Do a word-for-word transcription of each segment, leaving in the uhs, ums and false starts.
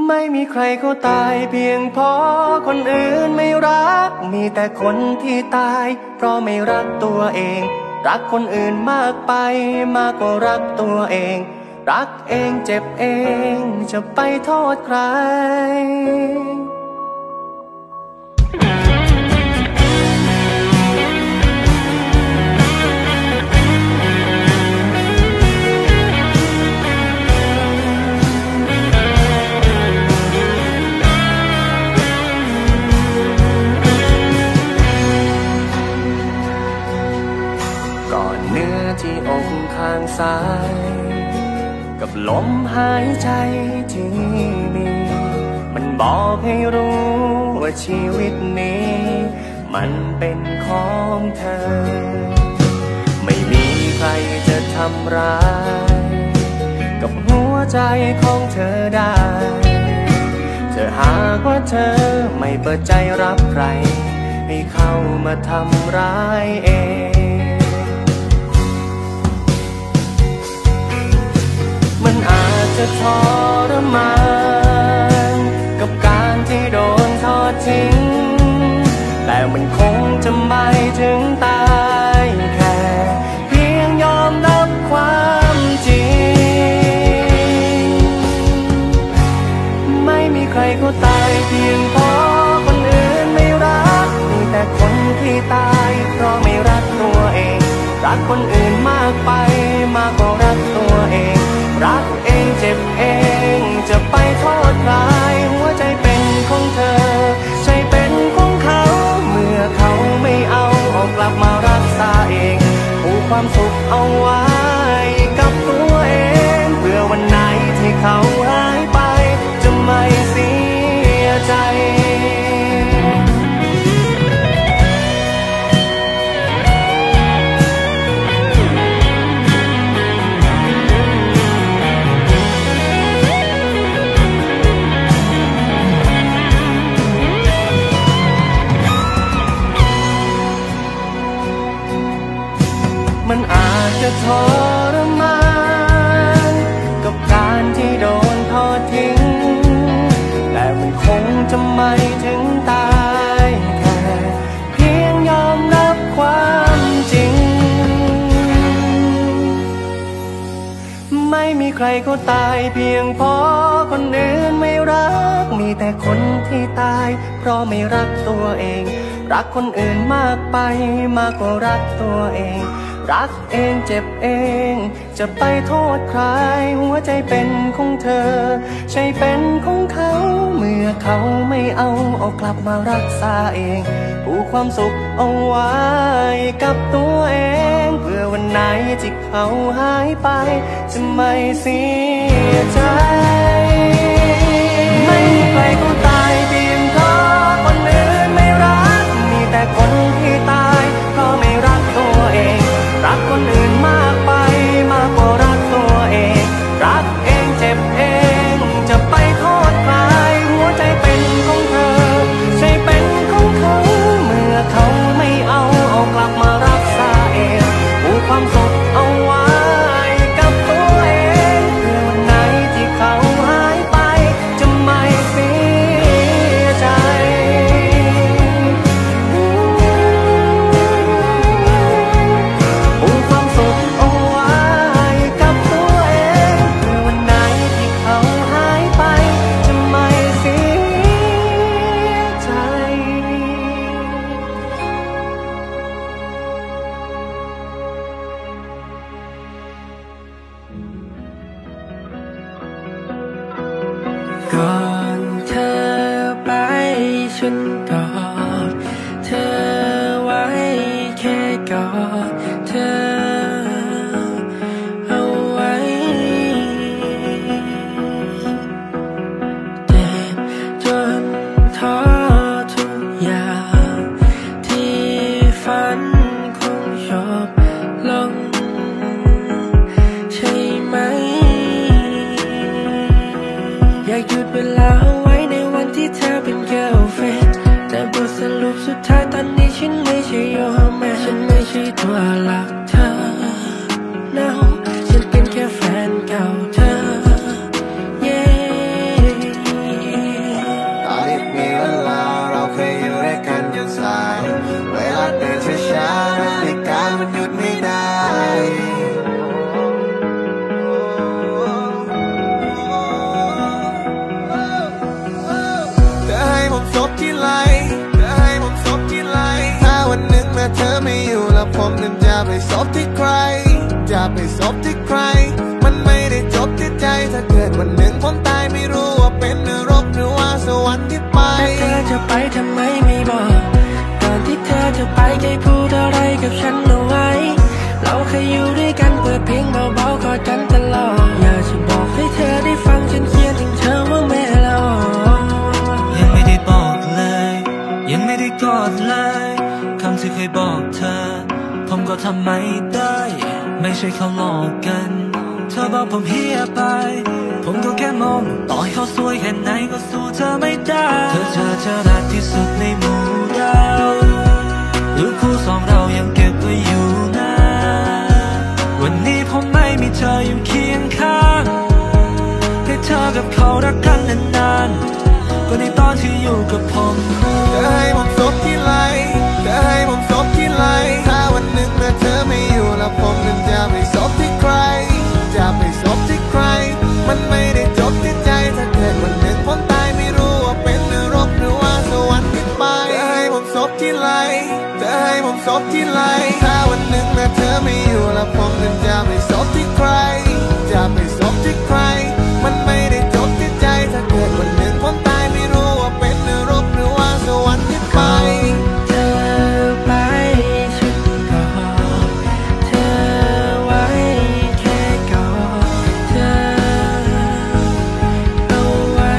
ไม่มีใครเขาตายเพียงเพราะคนอื่นไม่รักมีแต่คนที่ตายเพราะไม่รักตัวเองรักคนอื่นมากไปมากกว่ารักตัวเองรักเองเจ็บเองจะไปโทษใครที่อกข้างซ้ายกับลมหายใจที่มีมันบอกให้รู้ว่าชีวิตนี้มันเป็นของเธอไม่มีใครจะทำร้ายกับหัวใจของเธอได้เธอหากว่าเธอไม่เปิดใจรับใครให้เข้ามาทำร้ายเองมันอาจจะทรมานกับการที่โดนทอดทิ้งแต่มันคงจะไม่ถึงตายแค่เพียงยอมรับความจริงไม่มีใครเขาตายเพียงเพราะคนอื่นไม่รักมีแต่คนที่ตายเพราะไม่รักตัวเองรักคนอื่นมากไปมากกว่ารักตัวเองรักเองเจ็บเองจะไปโทษใครหัวใจเป็นของเธอใจเป็นของเขาเมื่อเขาไม่เอาเอากลับมารักษาเองผูกความสุขเอาไว้กับตัวเองเพื่อวันไหนที่เขาหายไปจะไม่เสียใจมันอาจจะทรมานกับการที่โดนทอดทิ้งแต่มันคงจะไม่ถึงตายแค่เพียงยอมรับความจริงไม่มีใครเขาตายเพียงเพราะคนอื่นไม่รักมีแต่คนที่ตายเพราะไม่รักตัวเองรักคนอื่นมากไปมากกว่ารักตัวเองรักเองเจ็บเองจะไปโทษใครหัวใจเป็นของเธอใจเป็นของเขาเมื่อเขาไม่เอาเอากลับมารักษาเองผูกความสุขเอาไว้กับตัวเองเพื่อวันไหนที่เขาหายไปจะไม่เสียใจไม่มีใครเขาตายเพียงเพราะคนอื่นไม่รักมีแต่คนที่ตายเพราะไม่รักตัวเองรักคนอื่นมากไปมากกว่ารักตัวเองรักเองเจ็บเองจะไปโทษใครหัวใจเป็นของเธอใจเป็นของเขาเมื่อเขาไม่เอาเอากลับมารักษาเองผูกความสุขเอาไว้กับตัวเองเพื่อวันไหนที่เขาหายไปจะไม่เสียใจก่อนเธอไปฉันกอดเธอไว้แค่กอดเธอเอาไว้เจ็บจนท้อทุกอย่างที่ฝันคงจบลงใช่ไหมอยากหยุดเวลาเอาไว้ในวันที่เธอเป็น girlfriend แต่บทสรุปสุดท้ายตอนนี้ฉันไม่ใช่ your man ฉันไม่ใช่ตัวหลักเธอ no ฉันเป็นแค่แฟนเก่าเธอ yeah ที่ไหลจะให้ผมซบที่ไหลถ้าวันหนึ่งแม้เธอไม่อยู่แล้วผมนั้นจะไปซบที่ใครจะไปซบที่ใครมันไม่ได้จบที่ใจถ้าเกิดวันหนึ่งผมตายไม่รู้ว่าเป็นนรกหรือว่าสวรรค์ที่ไปแต่เธอจะไปทำไมไม่บอกตอนที่เธอจะไปแค่พูดอะไรกับฉันเอาไว้เราเคยอยู่ด้วยกันเปิดเพลงเบาๆกอดกันตลอดอยากจะบอกให้เธอได้ฟังฉันเขียนถึงเธอว่าแม่ละออยังไม่ได้บอกเลยยังไม่ได้กอดเลยคำที่เคยบอกเธอผมก็ทำไม่ได้ไม่ใช่เขาหลอกกันเธอบอกผมเฮียไปผมก็แค่มองต่อให้เขาสวยแค่ไหนก็สู้เธอไม่ได้เธอเจอเธอรักที่สุดในหมู่เรารูปคู่สองเรายังเก็บไว้อยู่นะวันนี้ผมไม่มีเธออยู่เคียงข้างให้เธอกับเขารักกันนานๆก็ในตอนที่อยู่กับผมจะให้ผมซบที่ไหลจะให้ผมซบที่ไหลถ้าวันหนึ่งแม้เธอไม่อยู่แล้วผมนั้นจะไปซบที่ใครจะไปซบที่ใครมันไม่ได้จบที่ใจถ้าเกิดวันหนึ่งผมตายไม่รู้ว่าเป็นนรกหรือว่าสวรรค์ที่ไปจะให้ผมซบที่ไหลจะให้ผมซบที่ไหลถ้าวันหนึ่งแม้เธอไม่อยู่แล้วผมนั้นจะไปซบที่ใครจะไปซบที่ใครมันไม่ได้จบที่ใจถ้าเกิดวันหนึ่งผมตายไม่รู้ว่าเป็นนรกหรือว่าสวรรค์ที่ไปเธอไปฉันกอดเธอไว้แค่กอดเธอเอาไว้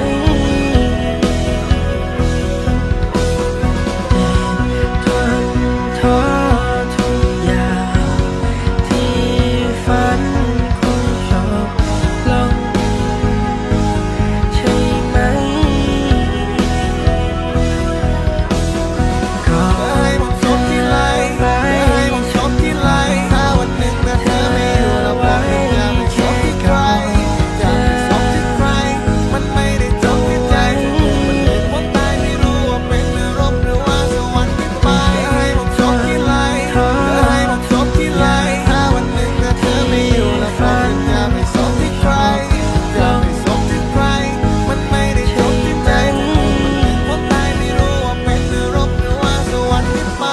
ทนท้อทุกอย่างที่ฝันคงจบลงใช่ไหมก็ให้ผมซบที่ไหลให้ผมซบที่ไหลถ้าวันหนึ่งแม้เธอไม่อยู่แล้วผมจะไปซบที่ใครจะไปซบที่ใครมันไม่ได้จบที่ใจวันหนึ่งผมตายไม่รู้ว่าเป็นนรกหรือว่าสวรรค์ที่ไปให้ผมซบที่ไหลให้ผมซบที่ไหลถ้าวันหนึ่งแม้เธอไม่อยู่แล้วผมจะไปซบที่ใครจะไปซบที่ใครมันไม่ได้จบที่ใจวันหนึ่งผมตายไม่รู้ว่าเป็นนรกหรือว่าสวรรค์ที่ไป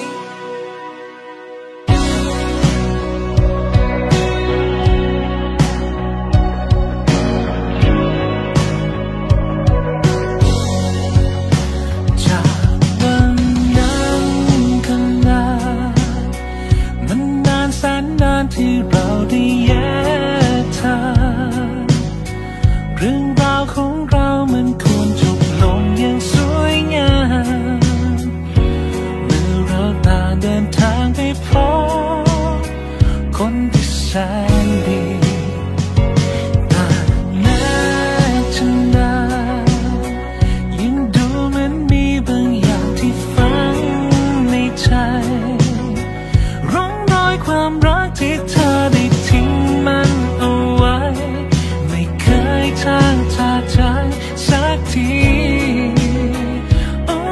จากวันนั้นกันนานมันนานแสนนานที่เราได้แยกทางเรื่องราวของเรามันควรจบลงอย่างสวยงามเมื่อเราต่างเดินทางไปพบคนที่แสนดีแต่แม้จะนานยังดูเหมือนมีบางอย่างที่ฝังในใจร่องรอยความรักที่เธอได้ทิ้งมันเอาไว้ไม่เคยจางจากใจสักทีโอ้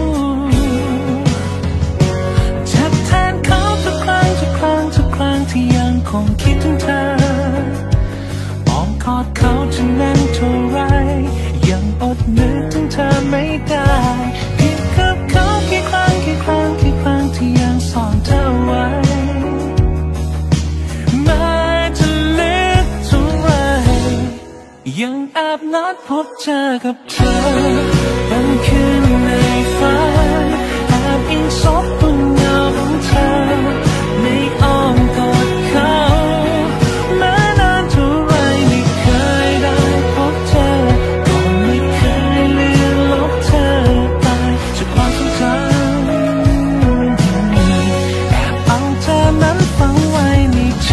เจ็บแทนเขาทุกครั้งทุกครั้งทุกครั้งที่ยังคงคิดถึงเธออ้อมกอดเขาจะแน่นเท่าไรยังอดนึกถึงเธอไม่ได้ผิดกับเขากี่ครั้งกี่ครั้งกี่ครั้งที่ยังซ่อนเธอไว้แม้จะลึกเท่าไรยังแอบนัดพบเจอกับเธอบางคืนในฝันแอบอิงซบบนเงาของเธอในอ้อมกอดเขาแม้นานเท่าไรไม่เคยได้พบเธอก็ไม่เคยลืมลบเธอไปจากความทรงจำแอบเอาเธอนั้นฝังไว้ในใจ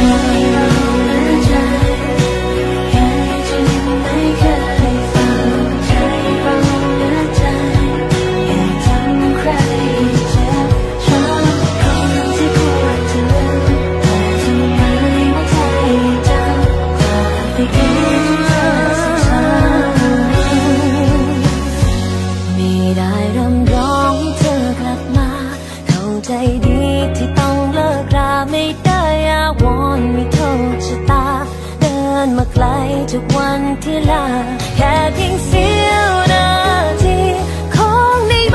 ไม่ได้รำร้องให้เธอกลับมาเข้าใจดีที่ต้องเลิกราไม่ได้อาวรณ์ไม่โทษชะตาเดินมาไกลจากวันที่ลาแค่เพียงเสี้ยวนาทีของใน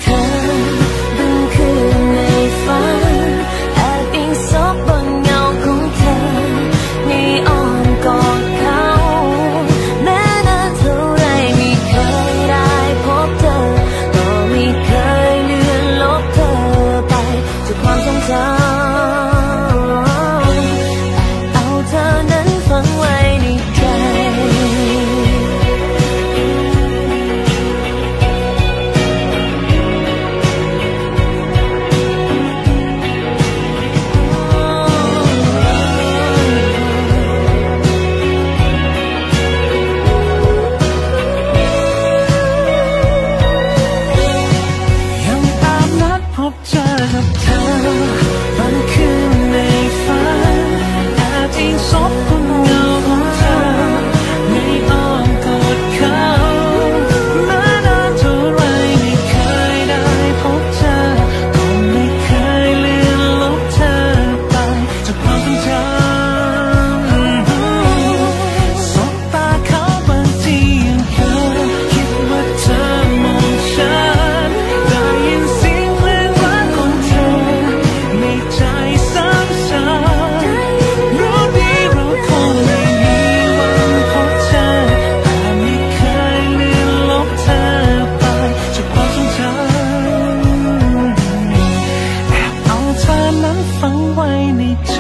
อบังคืนในฝันแอบอิงซบบนเงาของเธอในอ้อมกอดเขาแม้นานเท่าไรไม่เคยได้พบเธอก็ไม่เคยเลือนลบเธอไปจากความทรงจำเอาเธอนั้นฝังไว้ในใจยังตามนัดพบเจอกับเธอบางคืนในฝันแอบอิงซบบนเงาของเธอในอ้อมกอดเขาแม้นานเท่าไรไม่เคยได้พบเธอก็ไม่เคยเลือนลบเธอไปจากความทรงจำสบตาเขาบางทียังเคยคิดว่าเธอมองฉันได้ยินเสียงเพลงรักของเธอในใจซ้ำๆรู้ดีเราคงไม่มีวันพบเธอแต่ไม่เคยเลือนลบเธอไปจากความทรงจำแอบเอาเธอนั้นฝังไว้ในใจ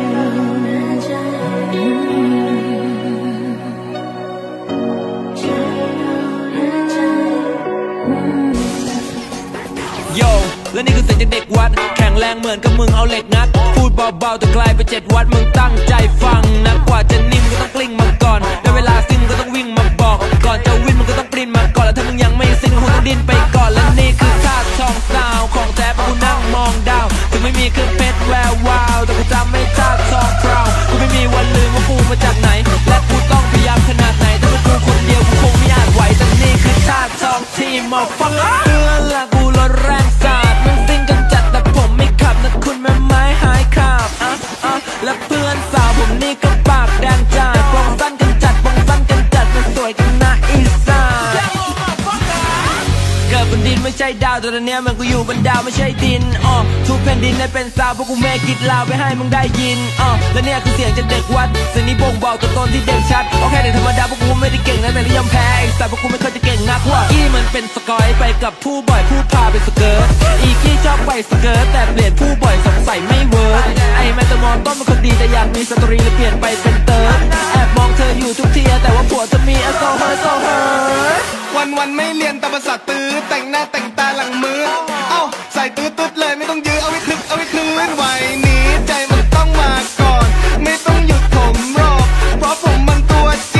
โยและนี่คือเสียงจากเด็กวัดแข็งแรงเหมือนกับมึงเอาเหล็กงัดพูดเบาๆแต่ไกลไปเจ็ดวัดมึงตั้งใจฟังนะกว่าจะนิ่มก็ต้องกลิ้งมาก่อนได้เวลาสิ้นก็ต้องวิ่งมาบอกก่อนจะวิ่งมันก็ต้องปริ้นมาก่อนแล้วถ้ามึงยังไม่สิ้นก็คงต้องดิ้นไปก่อนและนี่คือท่าทองสาวของแท้เพราะกูนั่งมองดาวถึงไม่มีเครื่องเพชรแวววาวแต่กูจำไม่ท่าทองพราวกูไม่มีวันลืมว่ากูมาจากไหนและกูต้องพยายามขนาดไหนถ้าเป็นกูคนเดียวกูคงไม่อาจไหวแต่นี่คือท่าทองที่มาฟังเพื่อนละกูรถแรงสาดมึงซิ่งกันจัดแต่ผมไม่ขับนะคุณแม่ไม้หายขาบอ่ะอ่ะและเพื่อนสาวผมนี่ก็ปากแดงจ่ายปองสั้นกันจัดปองสั้นกันจัดมันสวยกันนะอีสานเกิดบนดินไม่ใช่ดาวแต่ตอนเนี้ยมันกูอยู่บนดาวไม่ใช่ดินอ๋อทุกแผ่นดินได้เป็นสาวเพราะกูแม่กิดลาวไปให้มึงได้ยินอ๋อและเนี่ยคือเสียงจากเด็กวัดเสียงนี้บ่งบอกตัวตนที่เด่นชัดโอเคเด็กธรรมดาพวกกูไม่ได้เก่งนะแต่ที่ยอมแพ้ไอ้สาวพวกกูไม่เคยจะเก่งนักว่ากี้มันเป็นสกอยไปกับผู้บ่อยผู้พาไปสเกิร์ตอีกี้ชอบไปสเกิร์ตแต่เปลี่ยนผู้บ่อยสงสัยไม่เวิร์กไอ้แมนตมอนต้นเป็นคนดีแต่อยากมีสตรีเลยเปลี่ยนไปเป็นเติร์ดแอบมองเธออยู่ทุกทีแต่ว่าผัวจะมีอโซเฮอร์โซเฮอร์วันวันไม่เรียนแต่ภาษาตื้อแต่งหน้าแต่งตาหลังมือเอ้าใส่ตื้อตึ๊ดเลยไม่ต้องยื้อเอาไว้คึกเอาไว้คืนวัยนี้ใจมันต้องมาก่อนไม่ต้องหยุดผมรอเพราะผมมันตัวจี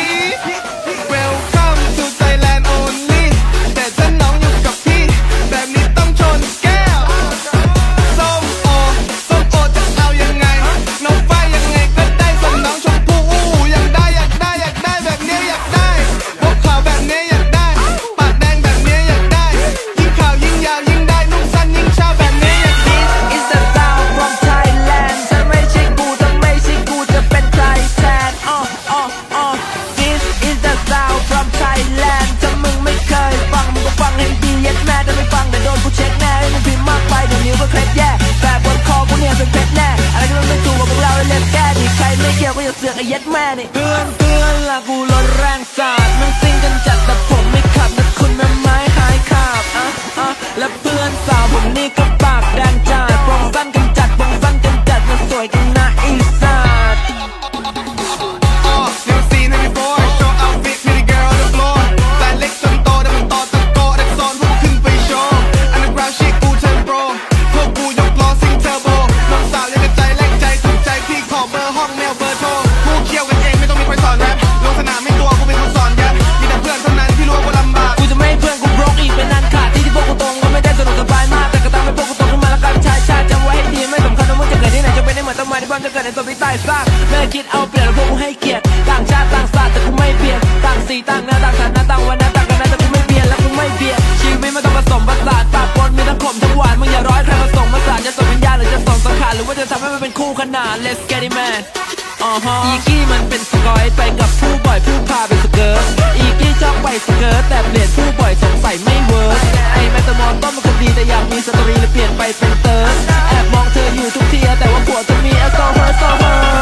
Welcome to Thailand only แต่ถ้าน้องอยู่กับพี่แบบนี้ต้องชนแก้วส้มโอส้มโอจะเอายังไงน้องฝ้ายยังไงก็ได้ส่วนน้องชมพู่อู้อยากได้อยากได้อยากได้แบบนี้อยากได้พวกขาวแบบนี้อยากได้ปากแดงแบบนี้อยากได้ยิ่งขาวยิ่งยาวยิ่งได้นุ่งสั้นยิ่งชอบแบบนี้อยากได้ Is the sound from Thailand ถ้าไม่ใช่กูถ้าไม่ใช่กูจะเป็นใครแทนอ๋ออ๋ออ๋อ This is the sound from Thailand ถ้ามึงไม่เคยฟังมึงก็ฟังให้ดีเย็ดแม่ถ้าไม่ฟังเดี๋ยวโดนกูเช็คแน่ให้มึงพิมพ์มากไปเดี๋ยวนิ้วก็เคล็ดแย่แบบบนคอกูเนี่ยเป็นเพชรแน่อะไรที่มันไม่ถูกกับพวกเราเล่นแก้ดิใครไม่เกี่ยวก็อย่าเสือกไอ้เย็ดแม่นี่เพื่อนเพื่อนละกูรถแรงสาดมึงซิ่งกันจัดแต่ผมไม่ขับนะคุณแม่ไม้หายขาบอ่ะอ่ะและเพื่อนสาวผมนี่ก็ปากแดงจ่ายปองสั้นกันจัดปองสั้นกันจัดมันสวยกันนะอีสาน Oh, never seen it before. Show outfit, pretty girl on the floor. แต่เล็กจนโตแต่มันต่อตะโกแต่ซ้อนพวกขึ้นไปโชว์ Underground shit กูเทิร์นโปรพวกกูยกล้อซิงเทอร์โบน้องสาวยังกระใจแรงใจถูกใจพี่ขอเบอร์ห้องแมวเบอร์โทรกูเคี่ยวกันเองไม่ต้องมีใครสอนแรปลงสนามไม่ตัวกูเป็นคนสอนแรปมีแต่เพื่อนเท่านั้นที่รู้ว่ากูลำบากกูจะไม่ให้เพื่อนกูบล็อกอีกเป็นนันขาดที่ที่พวกกูตรงก็ไม่ได้สะดวกสบายมากแต่ก็ตามให้พวกกูตรงขึ้นมาแล้วกันชายชาติจำไว้ให้ดีไม่สำคัญว่ามึงจะเกิดที่ไหนจะเป็นได้เหมือนต้นไม้ที่บ้านจะเกิดในตัวพี่ใต้ซากเลิกคิดเอาเปลี่ยนแล้วพวกกูให้เกียรติต่างชาติต่างศาสตร์แต่กูไม่เปลี่ยนต่างสีต่างหน้าต่างฐานะต่างวันนะต่างกันนะแต่กูไม่เปลี่ยนและกูไม่เปลี่ยนชีวิตมันต้องผสมผสานปากปนมีทั้งขมทั้งหวานมึงอย่ารอให้ใครผสมผสานจะส่งวิญญาณหรือจะส่งสังขารหรือว่าจะทำให้มันเป็นคู่ขนาน Let's get it man อ๋อฮะอีกี้มันเป็นสกอยไปกับผู้บ่อยผู้พาไปสเกิร์ตอีกี้ชอบไปสเกิร์ตแต่เปลี่ยนผู้บ่อยสงสัยไม่เวิร์กไอ้แมนตมอนต้นมันก็ดีแต่อยากมีสตรีเลยเปลี่ยนไปเป็นเติร์ดแอบมองเธออยู่ทุกทีแต่ว่าผัวเธอมีแอลกอฮอล์โซเฮอร์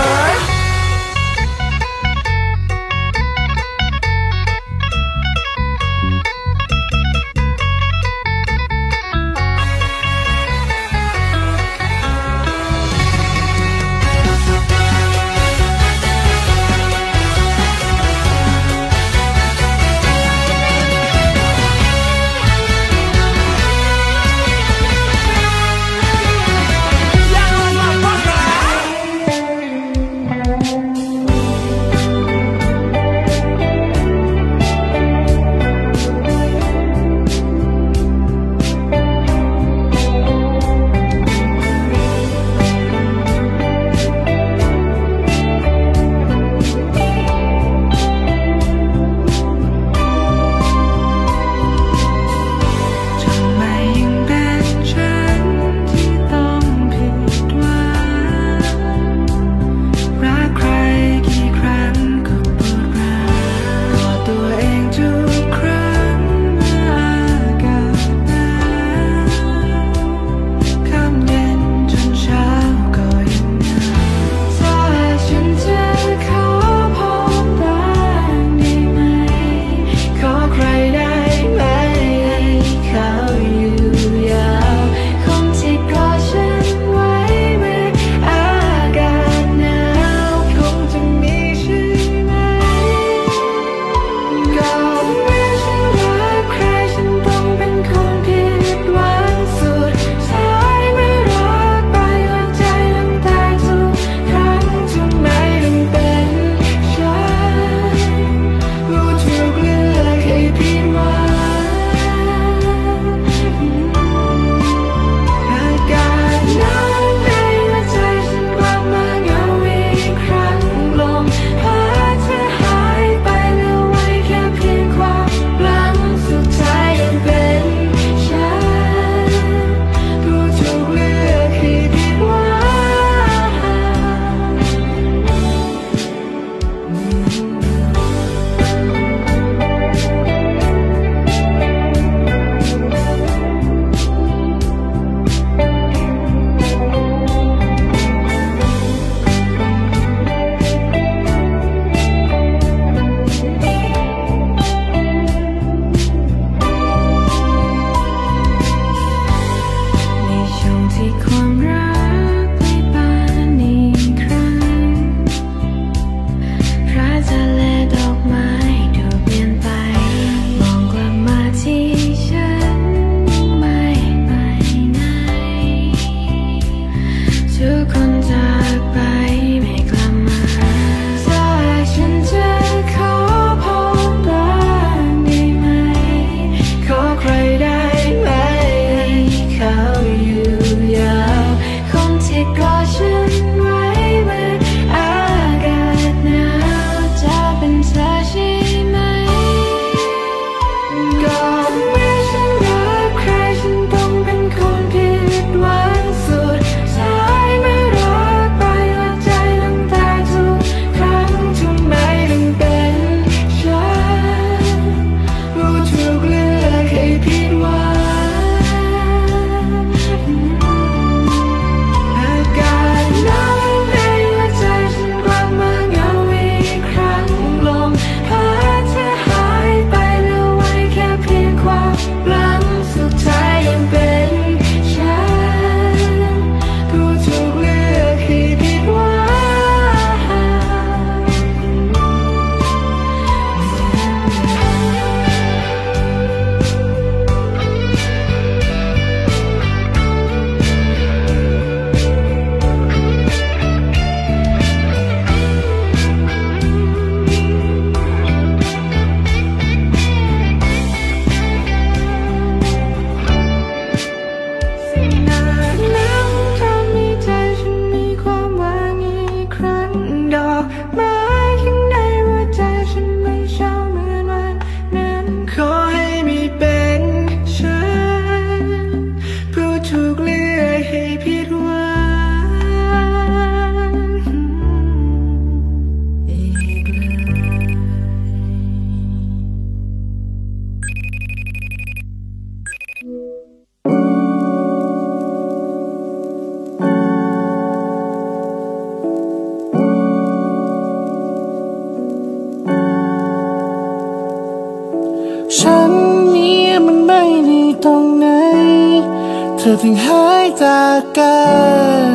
อถึงหายจากกัน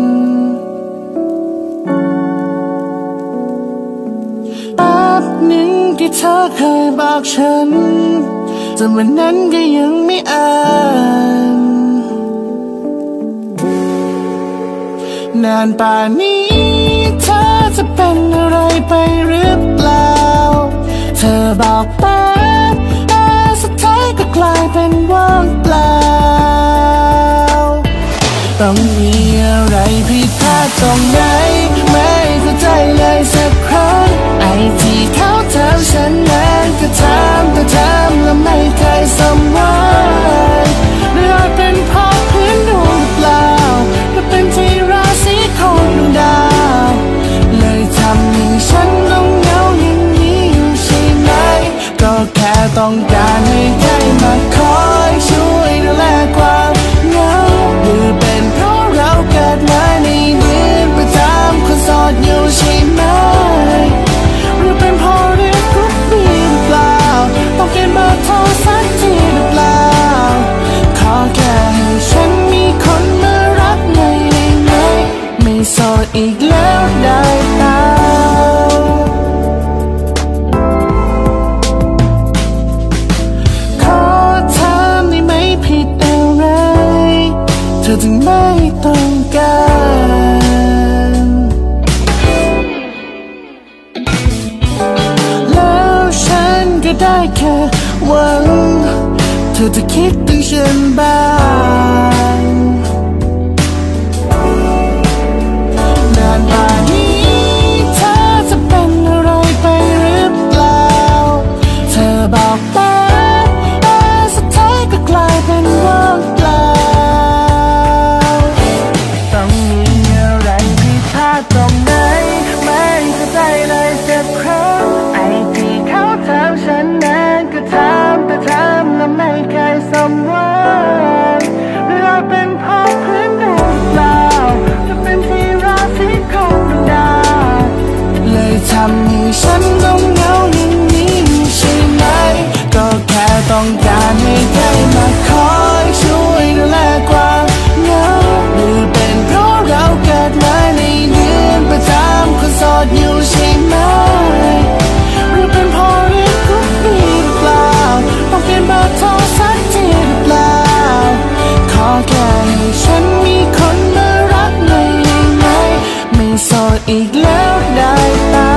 แป๊บหนึ่งที่เธอเคยบอกฉันจนวันนั้นก็ยังไม่อ่านนานป่านนี้เธอจะเป็นอะไรไปหรือเปล่าเธอบอกแป๊บแต่สุดท้ายก็กลายเป็นว่างเปล่าต้องมีอะไรผิดพลาดตรงไหนไม่เข้าใจเลยสักครั้งไอ้ที่เขาถามฉันนั้นก็ถามแต่ถามแล้วไม่เคยสมหวังหรืออาจเป็นเพราะพื้นดวงหรือเปล่าหรือเป็นที่ราศีของดวงดาวเลยทำให้ฉันต้องเหงาอย่างนี้อยู่ใช่ไหมก็แค่ต้องการให้ใครมาคอยช่วยดูแลความเหงาหรือเป็นเพราะเราเกิดมาในเดือนประจำคนโสดอยู่ใช่ไหมหรือเป็นเพราะเรื่องกรุ๊ปบีหรือเปล่าต้องเปลี่ยนเบอร์โทรสักทีหรือเปล่าขอแค่ให้ฉันมีคนมารักหน่อยได้ไหมไม่โสดอีกแล้วได้เปล่าขอถามได้ไหมผิดอะไรเธอถึงไม่ต้องการแล้วฉันก็ได้แค่หวังเธอจะคิดถึงฉันบ้างนานป่านนี้เธอจะเป็นอะไรไปหรือเปล่าเธอบอกแป๊บแต่สุดท้ายก็กลายเป็นว่างเปล่าต้องมีอะไรผิดพลาดตรงไหนไม่เข้าใจเลยสักครั้งไอ้ที่เขาถามฉันนั้นก็ถามแต่ถามแล้วไม่เคยสมหวังหรืออาจเป็นเพราะพื้นดวงเปล่าจะเป็นที่ราศีของดวงดาวเลยทำให้ฉันต้องเหงาอย่างนี้ใช่ไหมก็แค่ต้องการให้ใครมาคอยช่วยดูแลความเหงาหรือเป็นเพราะเราเกิดมาในเดือนประจำคนโสดอยู่ใช่ไหมหรือเป็นเพราะเรื่องกรุ๊ปบีหรือเปล่าต้องเปลี่ยนเบอร์โทรสักทีหรือเปล่าขอแค่ให้ฉันมีคนมารักหน่อยได้ไหมไม่โสดอีกแล้วได้เปล่า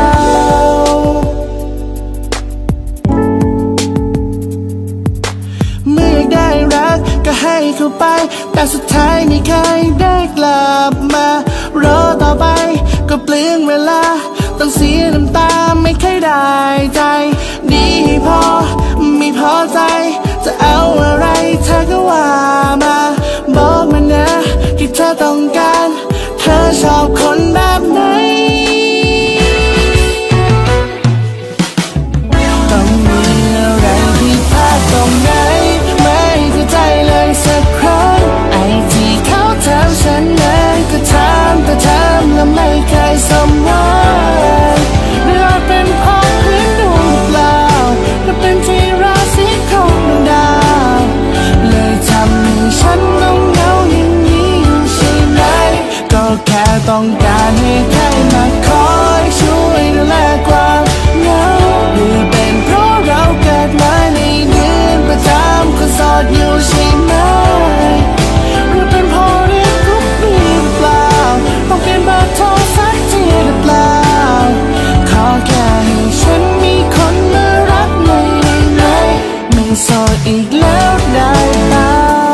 เมื่อได้รักก็ให้เข้าไปแต่สุดท้ายไม่เคยได้กลับมารอต่อไปก็เปลืองเวลาต้องเสียน้ำตาไม่เคยได้ใจดีพอไม่พอใจจะเอาอะไรเธอก็ว่ามาบอกมานะที่เธอต้องการเธอชอบคนแบบไหนต้องมีอะไรที่พลาดตรงไหนไม่เข้าใจเลยสักครั้งไอ้ที่เขาถามฉันนั้นก็ถามแต่ถามแล้วไม่เคยสมหวังหรืออาจเป็นเพราะพื้นดวงหรือเปล่าหรือเป็นที่ราศีของดวงดาวเลยทำให้ฉันต้องเหงาอย่างนี้อยู่ใช่ไหมก็แค่ต้องการให้ใครมาคอยช่วยดูแลความเหงาหรือเป็นเพราะเราเกิดมาในเดือนประจำคนโสดอยู่ใช่ไหมหรือเป็นเพราะเรื่องกรุ๊ปบีหรือเปล่าต้องเปลี่ยนเบอร์โทรสักทีหรือเปล่าขอแค่ให้ฉันมีคนมารักหน่อยได้ไหมไม่โสดอีกแล้วได้เปล่า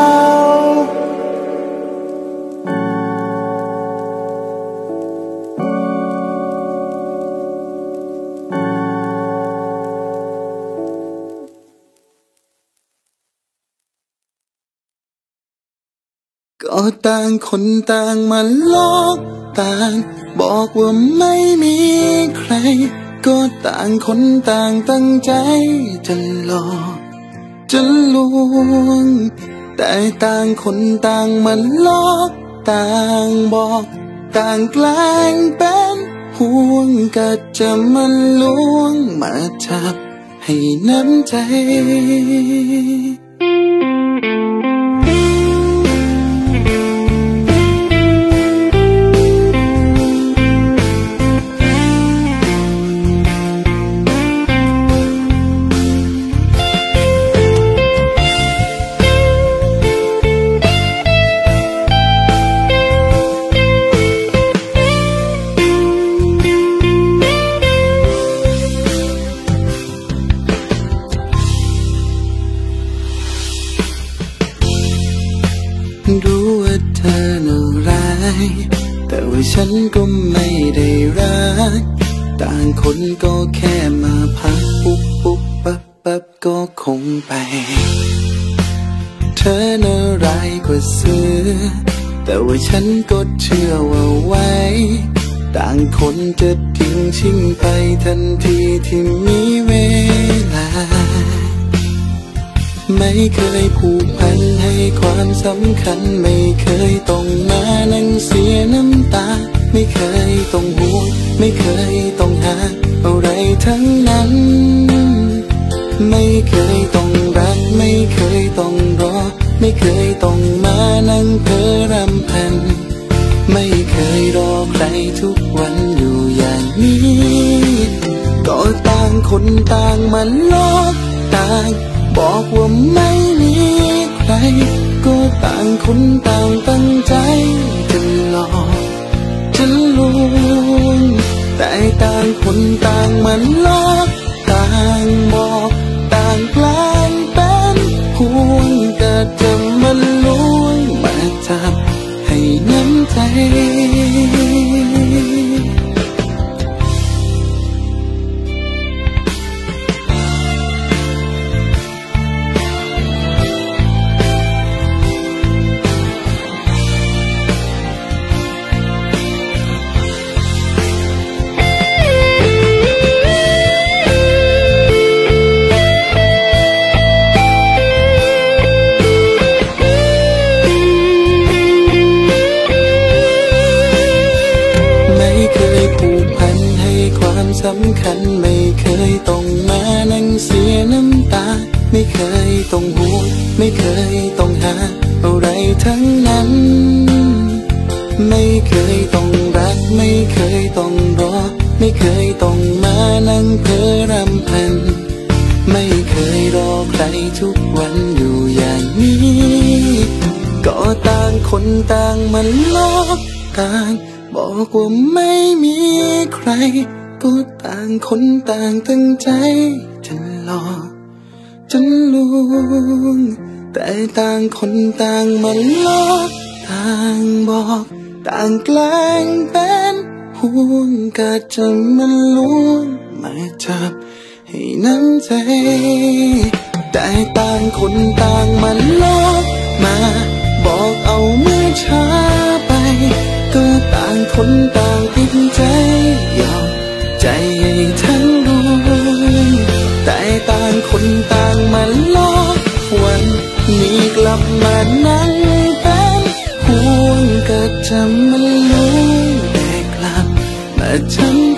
ก็ต่างคนต่างมาหลอกต่างบอกว่าไม่มีใครก็ต่างคนต่างตั้งใจจะหลอกจะลวงแต่ต่างคนต่างมาหลอกต่างบอกต่างแกล้งเป็นห่วงก็จะมาลวงมาจับให้น้ำใจฉันก็ไม่ได้รักต่างคนก็แค่มาพักปุ๊บปุ๊บปั๊บปั๊บก็คงไปเธอน่าร้ายกว่าเสือแต่ว่าฉันก็เชื่อว่าไว้ต่างคนจะทิ้งชิ่งไปทันทีที่มีเวลาไม่เคยผูกพันให้ความสำคัญไม่เคยต้องมานั่งเสียน้ำตาไม่เคยต้องห่วงไม่เคยต้องหาอะไรทั้งนั้นไม่เคยต้องรักไม่เคยต้องรอไม่เคยต้องมานั่งเพ้อรำพันไม่เคยรอใครทุกวันอยู่อย่างนี้ก็ต่างคนต่างมันลอกต่างบอกว่าไม่มีใครก็ต่างคนต่างตั้งใจจะหลอกจะลวงแต่ต่างคนต่างมันลอกต่างบอกต่างแปลงเป็นห่วงแต่จะมันลวงมาจับให้น้ำใจสำคัญไม่เคยต้องมานั่งเสียน้ำตาไม่เคยต้องห่วงไม่เคยต้องหาอะไรทั้งนั้นไม่เคยต้องรักไม่เคยต้องรอไม่เคยต้องมานั่งเพ้อรำพันไม่เคยรอใครทุกวันอยู่อย่างนี้ก็ต่างคนต่างมันลอกต่างบอกว่าไม่มีใครก็ต่างคนต่างตั้งใจจะหลอกจะลวงแต่ต่างคนต่างมันลอกต่างบอกต่างแกล้งเป็นห่วงกะจะมันลวงมาจับให้น้ำใจแต่ต่างคนต่างมันลอกมาบอกเอาเมื่อช้าไปก็ต่างคนต่างติดใจยอมใจให้ทั้งดวงแต่ต่างคนต่างมาลอกวันนี้กลับมานั่งเป็นห่วงก็จะมันรู้แต่กลับมาช้ำใจ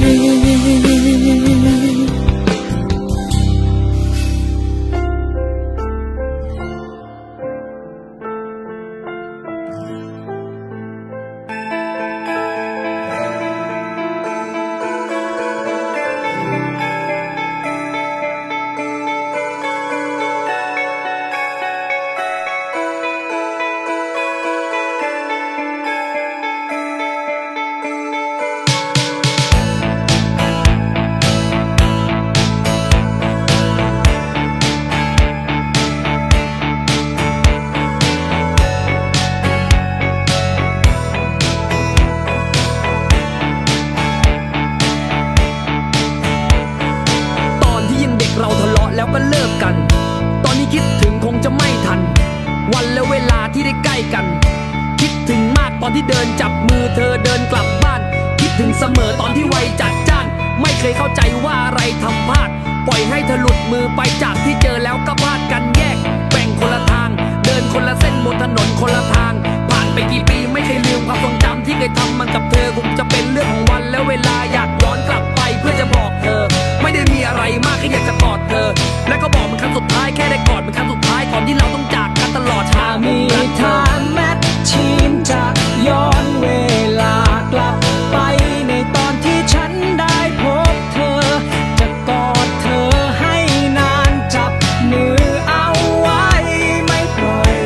อนที่เดินจับมือเธอเดินกลับบ้านคิดถึงเสมอตอนที่วัยจัดจ้านไม่เคยเข้าใจว่าอะไรทำพลาดปล่อยให้เธอหลุดมือไปจากที่เจอแล้วก็พลาดกันแยกแบ่งคนละทางเดินคนละเส้นบนถนนคนละทางผ่านไปกี่ปีไม่เคยลืมความทรงจำที่เคยทำมันกับเธอคงจะเป็นเรื่องของวันและเวลาอยากย้อนกลับไปเพื่อจะบอกเธอไม่ได้มีอะไรมากแค่อยากจะกอดเธอและก็บอกมันครั้งสุดท้ายแค่ได้กอดมันครั้งสุดท้ายก่อนที่เราต้องจากกันตลอดทางมีทางแมทชีนจะย้อนเวลากลับไปในตอนที่ฉันได้พบเธอจะกอดเธอให้นานจับมือเอาไว้ไม่ปล่อย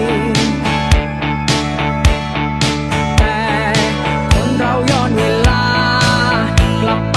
แต่คนเราย้อนเวลากลับ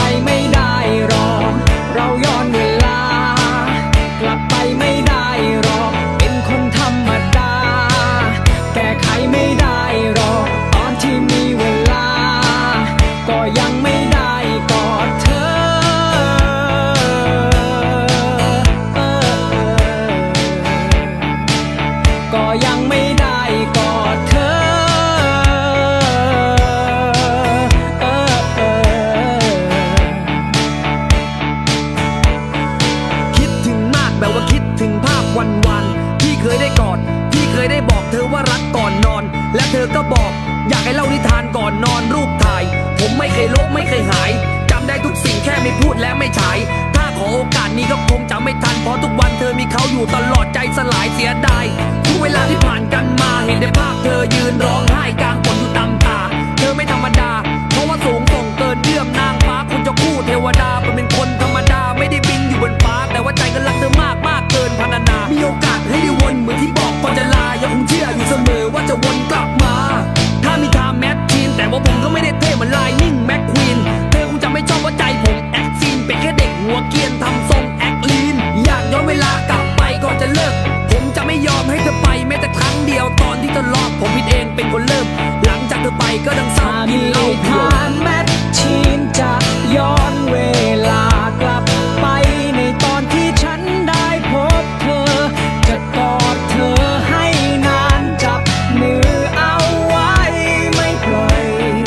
นิทานก่อนนอนรูปถ่ายผมไม่เคยลบไม่เคยหายจำได้ทุกสิ่งแค่ไม่พูดและไม่ฉายถ้าขอโอกาสนี้ก็คงจะไม่ทันเพราะทุกวันเธอมีเขาอยู่ตลอดใจสลายเสียดายทุกเวลาที่ผ่านกันมาเห็นในภาพเธอยืนร้องไห้กลางฝนอยู่ตามตาเธอไม่ธรรมดาเพราะว่าสูงส่งเกินเยื่อมนางฟ้าคุณจะคู่เทวดาเป็นคนธรรมดาไม่ได้บินอยู่บนฟ้าแต่ว่าใจก็รักเธอมากมากเกินพรรณนามีโอกาสให้ได้วนเหมือนที่บอกก่อนจะลายังคงเชื่ออยู่เสมอว่าจะวนกลับมาถ้ามีทางแมทชีนแต่ว่าผมก็ไม่ได้เท่เหมือนไลนิ่งแม็กควีนเธอคงจะไม่ชอบว่าใจผมแอคซีนเป็นแค่เด็กหัวเกรียนทำทรงแอคลีนอยากย้อนเวลากลับไปก่อนจะเลิกผมจะไม่ยอมให้เธอไปแม้แต่ครั้งเดียวตอนที่เธอรอดผมผิดเองเป็นคนเริ่มหลังจากเธอไปก็ดังเศร้ากินเหล้าเพียวแมทชีนจะย้อนเวลากลับไปในตอนที่ฉันได้พบเธอจะกอดเธอให้นานจับมือเอาไว้ไม่ปล่อย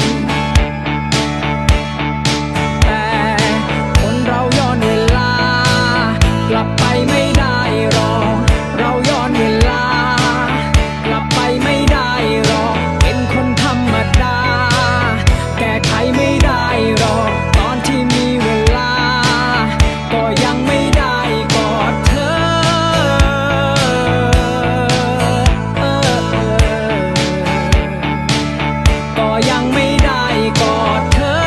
แต่คนเราย้อนเวลากลับไปไม่ได้หรอกเราย้อนเวลากลับไปไม่ได้หรอกเป็นคนธรรมดาแก้ไขไม่ได้หรอกตอนที่มีเวลาก็ยังไม่ได้กอดเธอก็ยังไม่ได้กอดเธอ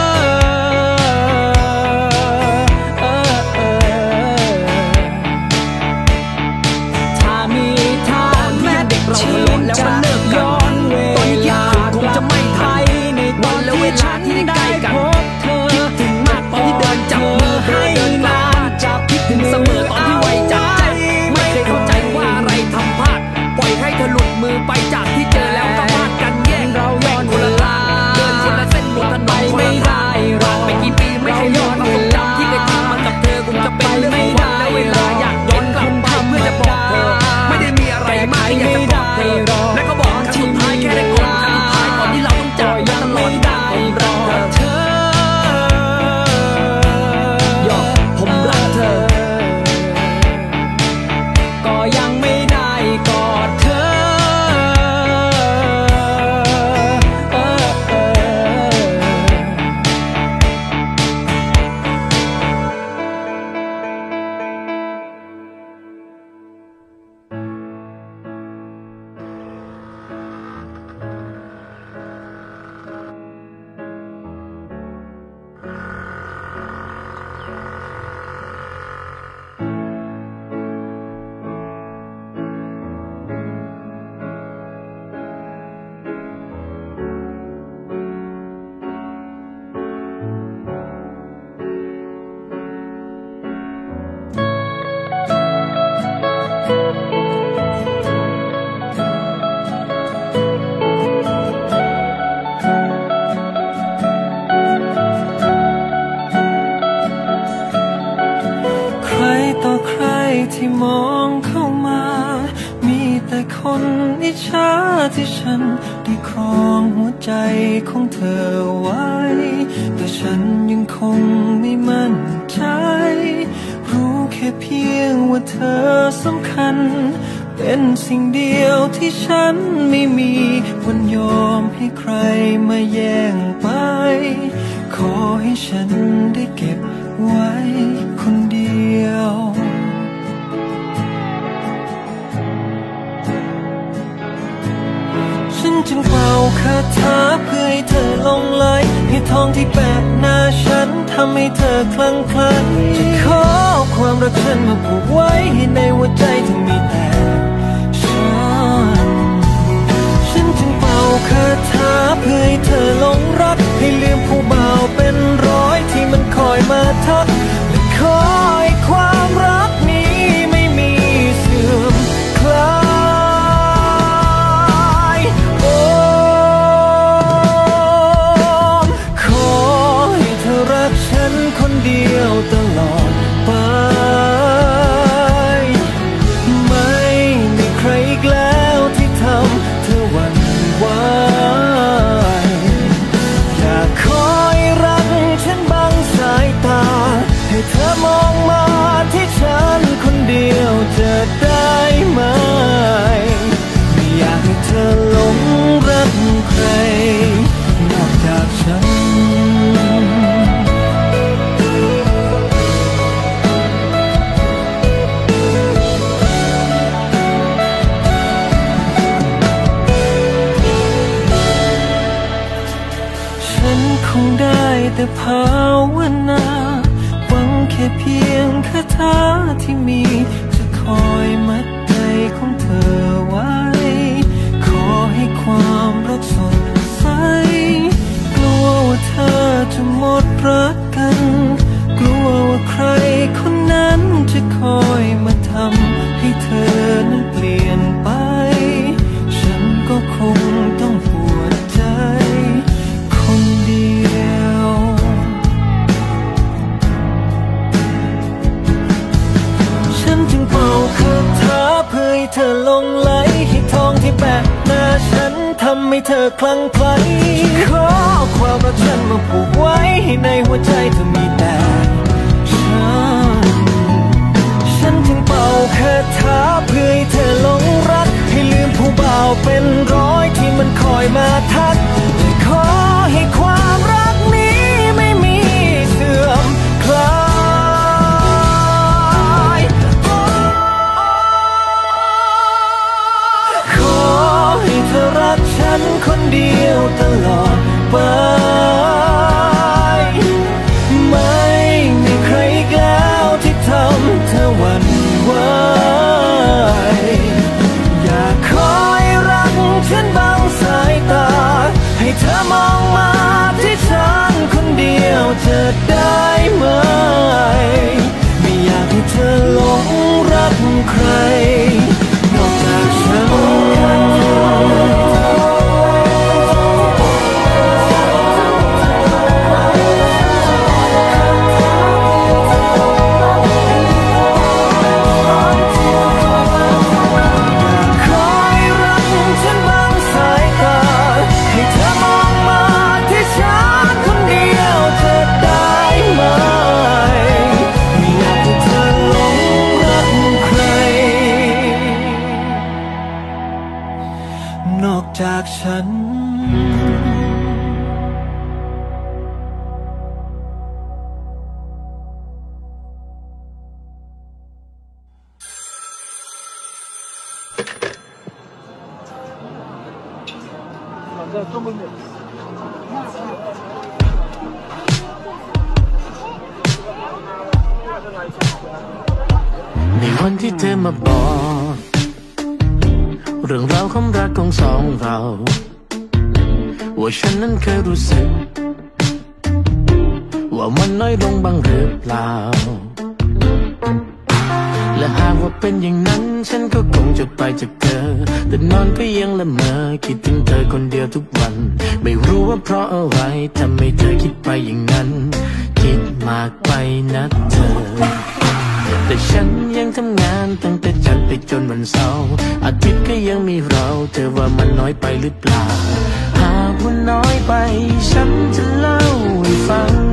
ถ้ามีทางแม้เด็กเราทะเลาะแล้วมันเลิกกันย้อนเวลากลับไปในตอนและเวลาที่ได้ใกล้กันคิดถึงมากตอนที่เดินจับมือเธอเดินกลับบ้านคิดถึงเสมอตอนที่ไว้จับใจไม่เคยเข้าใจว่าอะไรทำพลาดปล่อยให้เธอหลุดมือไปจากที่เจอแล้วก็พลาดกันแยกเราแบ่งคนละทางเดินคนละเส้นบนถนนคนละทางผ่านไปกี่ปีไม่เคยย้อนความทรงจำที่เคยทำมากับเธอคงจะเป็นเรื่องของวันและเวลาอยากย้อนกลับไปเพื่อจะบอกเธอไม่ได้มีอะไรมากที่อยากจะบอกเธอและก็บอกครั้งสุดท้ายแค่ได้กอดครั้งสุดท้ายก่อนที่เราต้องจากกันตลอดกาลผมรักเธอยอมผมรักเธอก็ยังไม่ได้กอดเธอที่มองเข้ามามีแต่คนอิจฉาที่ฉันได้ครองหัวใจของเธอไว้แต่ฉันยังคงไม่มั่นใจรู้แค่เพียงว่าเธอสำคัญเป็นสิ่งเดียวที่ฉันไม่มีวันยอมให้ใครมาแย่งไปขอให้ฉันได้เก็บไว้คนเดียวฉันจึงเป่าคาถาเพื่อให้เธอลงไหลให้ทองที่แปะหน้าฉันทำให้เธอคลั่งไคล้จะขอความรักฉันมาผูกไว้ให้ในหัวใจที่มีแต่ฉันฉันจึงเป่าคาถาเพื่อให้เธอหลงรักให้ลืมผู้บ่าวเป็นร้อยที่มันคอยมาทักและขอให้ความรักนี้ไม่มีเสื่อมคลายคนเดียวตลอดไปไม่มีใครอีกแล้วที่ทำเธอหวั่นไหวอยากคอยรักฉันบังสายตาให้เธอมองมาแต่ภาวนาหวังแค่เพียงคาถาที่มีจะคอยมัดใจของเธอไว้ขอให้ความรักสดใสกลัวว่าเธอจะหมดรักกันกลัวว่าใครคนนั้นจะคอยมาทำให้เธอนั้นเปลี่ยนไปฉันก็คงต้องปวดใจคนเดียวฉันจึงเป่าคาถาเพื่อให้เธอหลงไหลให้ทองที่แปะหน้าฉันทำให้เธอคลั่งไคล้ขอความรักฉันมาผูกไว้ให้ในหัวใจเธอมีแต่ฉันฉันจึงเป่าคาถาเพื่อให้เธอหลงรักให้ลืมผู้บ่าวเป็นร้อยที่มันคอยมาทักขอให้ความรักนี้ไม่มีเสื่อมคลายขอให้เธอรักฉันคนเดียวตลอดไปไม่มีใครอีกแล้วที่ทำเธอหวั่นไหวอยากคอยรักฉันบังสายตาให้เธอมองมาที่ฉันคนเดียวจะได้ไหมไม่อยากให้เธอหลงรักใครนอกจากฉันจากฉันในวันที่เธอมาบอกเรื่องราวความรักของสองเราว่าฉันนั้นเคยรู้สึกว่ามันน้อยลงบ้างหรือเปล่าและหากว่าเป็นอย่างนั้นฉันก็คงจะไปจากเธอแต่นอนก็ยังละเมอคิดถึงเธอคนเดียวทุกวันไม่รู้ว่าเพราะอะไรทำให้เธอคิดไปอย่างนั้นคิดมากไปนะเธอแต่ฉันยังทำงานตั้งแต่จันทร์ไปจนวันเสาร์อาทิตย์ก็ยังมีเราเธอว่ามันน้อยไปหรือเปล่าหากว่าน้อยไปฉันจะเล่าให้ฟัง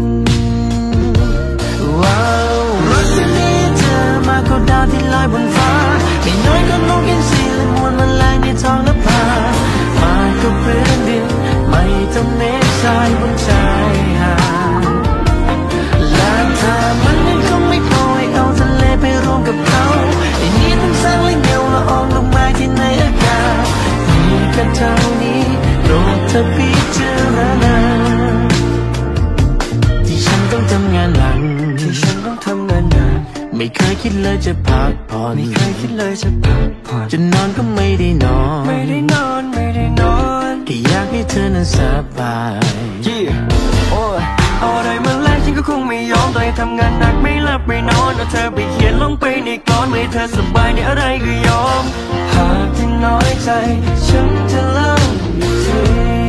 ว้าวรักที่มีเธอมากกว่าดาวที่ลอยบนฟ้าไม่น้อยก็นกอินทรีและมวลมันแรงในท้องนภามากกว่าพื้นดินไม่ต้องเมฆทรายบนชายหาดและเธอมันยังคงไม่พอให้เอาทะเลไปรวมกับเขาไอ้นี้ต้องสร้างและเงาละอองลงมาที่ในอากาศมีแค่เท่านี้โปรดเธอพิจารณาที่ฉันต้องทำงานหนักที่ฉันต้องทำงานหนักไม่เคยคิดเลยจะพักผ่อนไม่เคยคิดเลยจะพักผ่อนจะนอนก็ไม่ได้นอนไม่ได้นอนไม่ได้นอนแค่อยากให้เธอนั้นสบายโอ้ยเอาอะไรมาแลกฉันก็คงไม่ยอมต่อให้ทำงานหนักไม่หลับไม่นอนเอาเธอไปเขียนลงไปในกลอนให้เธอสบายในอะไรก็ยอมหากที่น้อยใจฉันจะเล่าอีกที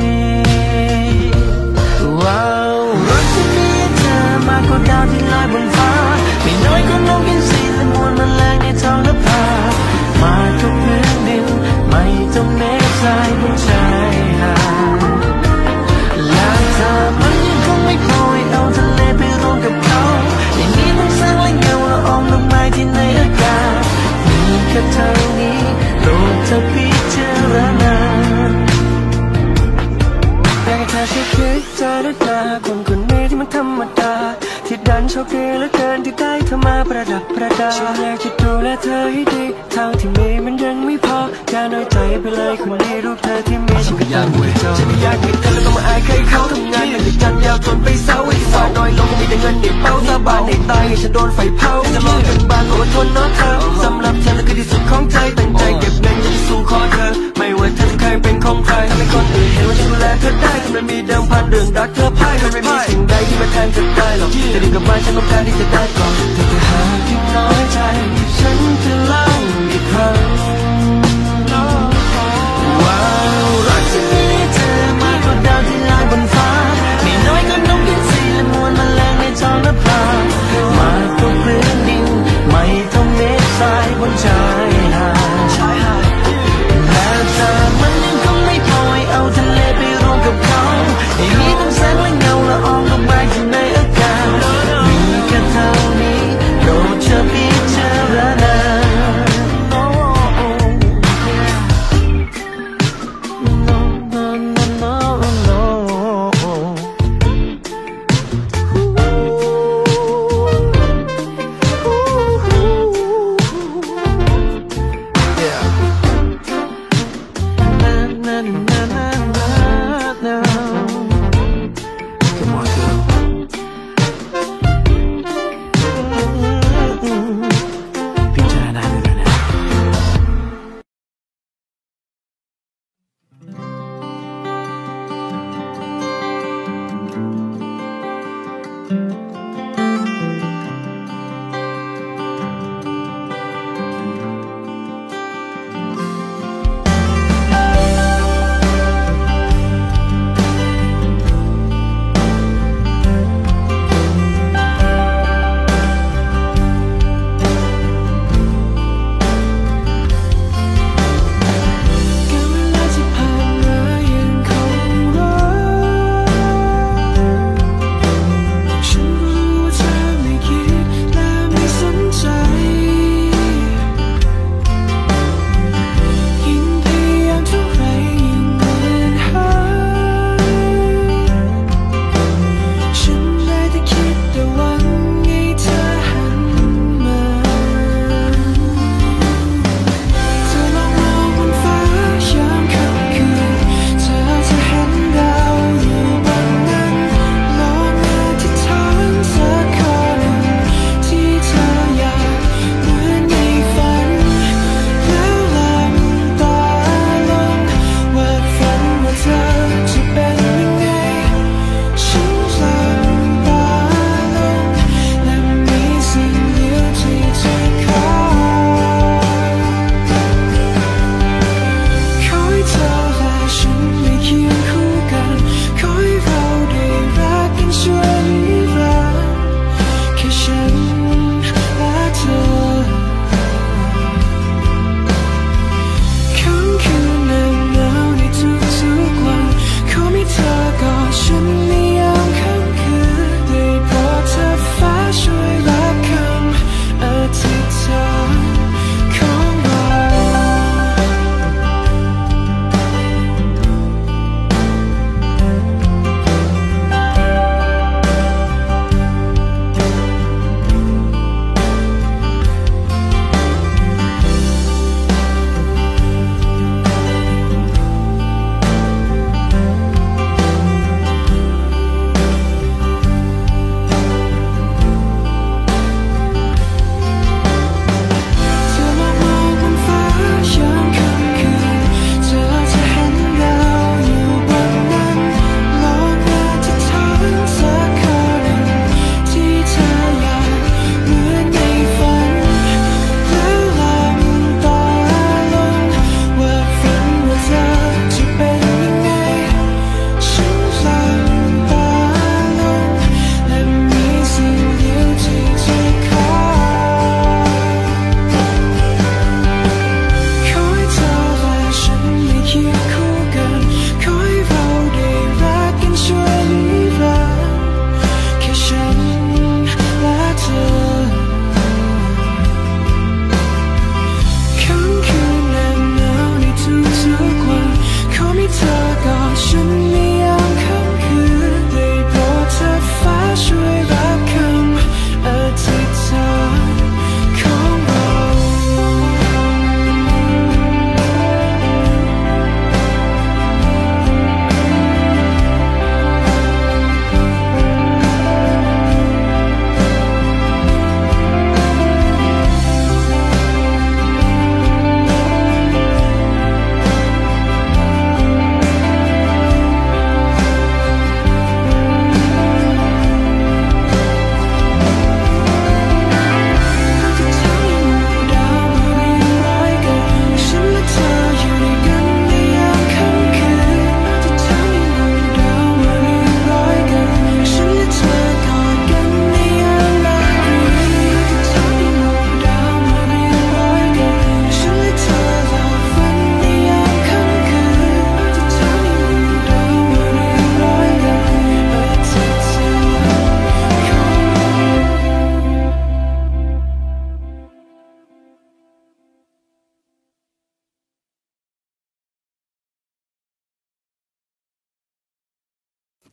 ว้าวรักที่มีเธอมากกว่าดาวที่ลอยบนฟ้าไม่น้อยก็นกอินทรีและมวลมันแรงในท้องนภามากกว่าพื้นดินไม่ต้องเมฆทรายบนชายหาดและเธอมันยังคงไม่พอให้เอาทะเลไปรวมกับเขาอย่างนี้ต้องสร้างและเงาละอองลงมาที่ในอากาศมีแค่เท่านี้โปรดเธอพิจารณาอยากให้เธอช่วยคิดใจด้วยตาคนคนนี้ที่มันธรรมดาที่ดันโชคดีเหลือเกินที่ได้เธอมาประดับประดาฉันอยากจะดูแลเธอให้ดีเท่าที่มีมันยังไม่พออย่าน้อยใจไปเลยคนดีรูปเธอที่มีฉันก็อยากอวยเธอฉันไม่อยากให้เธอต้องมาอายใครเขาทำงานมันจะจันยาวจนไปเศร้าอีกฝ่ายน้อยลงมีแต่เงินในเป้าสาบานในตายให้ฉันโดนไฟเผาจะรอกันบ้านอดทนเนาะเธอสำหรับเธอนั่นคือที่สุดของใจตั้งใจเก็บเงินจะสู่ขอเธอไม่ว่าเธอจะใครเป็นของใครทำให้คนอื่นเห็นว่าฉันดูแลเธอได้ถ้ามันมีเดิมพันเรื่องรักเธอพ่ายมันไม่มีสิ่งใดที่มาแทนเธอได้หรอกจะดีกับบ้านฉันต้องการที่จะได้ก่อนเธอจะหาที่น้อยใจฉันจะเล่าอีกครั้งว้าวรักที่มีเธอมากกว่าดาวที่ลอยบนฟ้าไม่น้อยก็น้องกินสีและมวลแมลงในท้องนภามากกว่าพื้นดินไม่เท่าเม็ดทรายบนชายหาดและเธอมันยังคงไม่พอให้เอาทะเลไปรวมกับเขาให้มีทั้งแสงและเงาละอองลงมาอยู่ในอากาศมีแค่เท่านี้โปรดเธอพิจารณา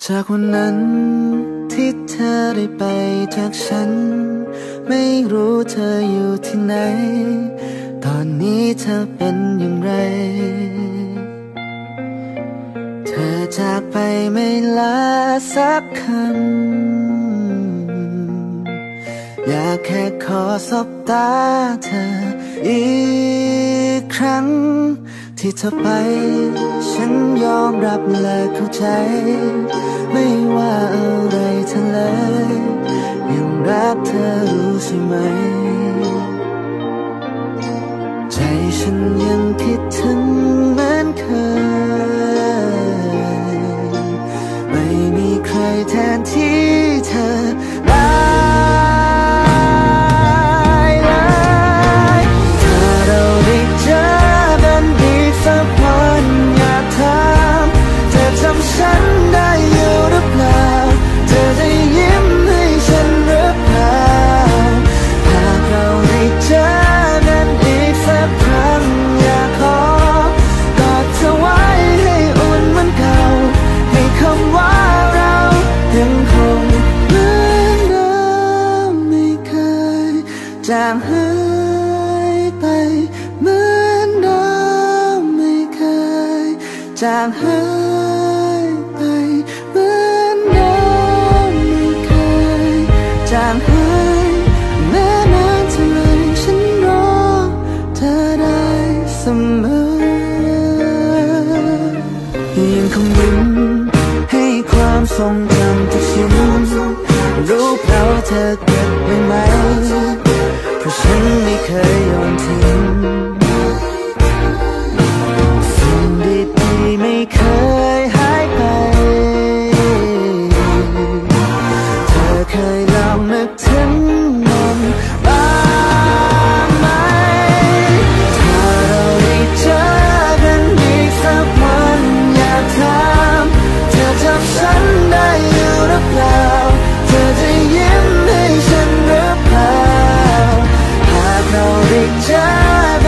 จากวันนั้นที่เธอได้ไปจากฉันไม่รู้เธออยู่ที่ไหนตอนนี้เธอเป็นอย่างไรเธอจากไปไม่ลาสักคำอยากแค่ขอสบตาเธออีกครั้งที่เธอไปฉันยอมรับและเข้าใจไม่ว่าอะไรเธอเลยยังรักเธอรู้ใช่ไหมใจฉันยังคิดถึงเหมือนเคยไม่มีใครแทนที่เธอได้เลยถ้าเราได้เจอกันอีกสักวันอยากถามเธอจำฉันได้อยู่หรือเปล่าเธอจะยิ้มให้ฉันหรือเปล่าหากเราได้เจอกันอีกสักครั้งอยากขอกอดเธอไว้ให้อุ่นเหมือนเก่าให้คำว่าเรายังคงเหมือนเดิมไม่เคยจางหายไปเหมือนเดิมไม่เคยจางหายไปเหมือนเดิมไม่เคยจางหายแม้นานเท่าไรฉันรอเธอได้เสมอยังคงยิ้มให้ความทรงจำทุกชิ้นรู้เปล่าเธอเก็บไว้ไหมเพราะฉันไม่เคยโยนทิ้งสิ่งดีๆไม่เคยหายไปเธอเคยลองนึกถึงมันบ้างไหมถ้าเราได้เจอกันอีกสักวันอยากถามเธอจำฉันได้อยู่หรือเปล่าเธอจะยิ้มให้ฉันหรือเปล่าหากเราได้เจอ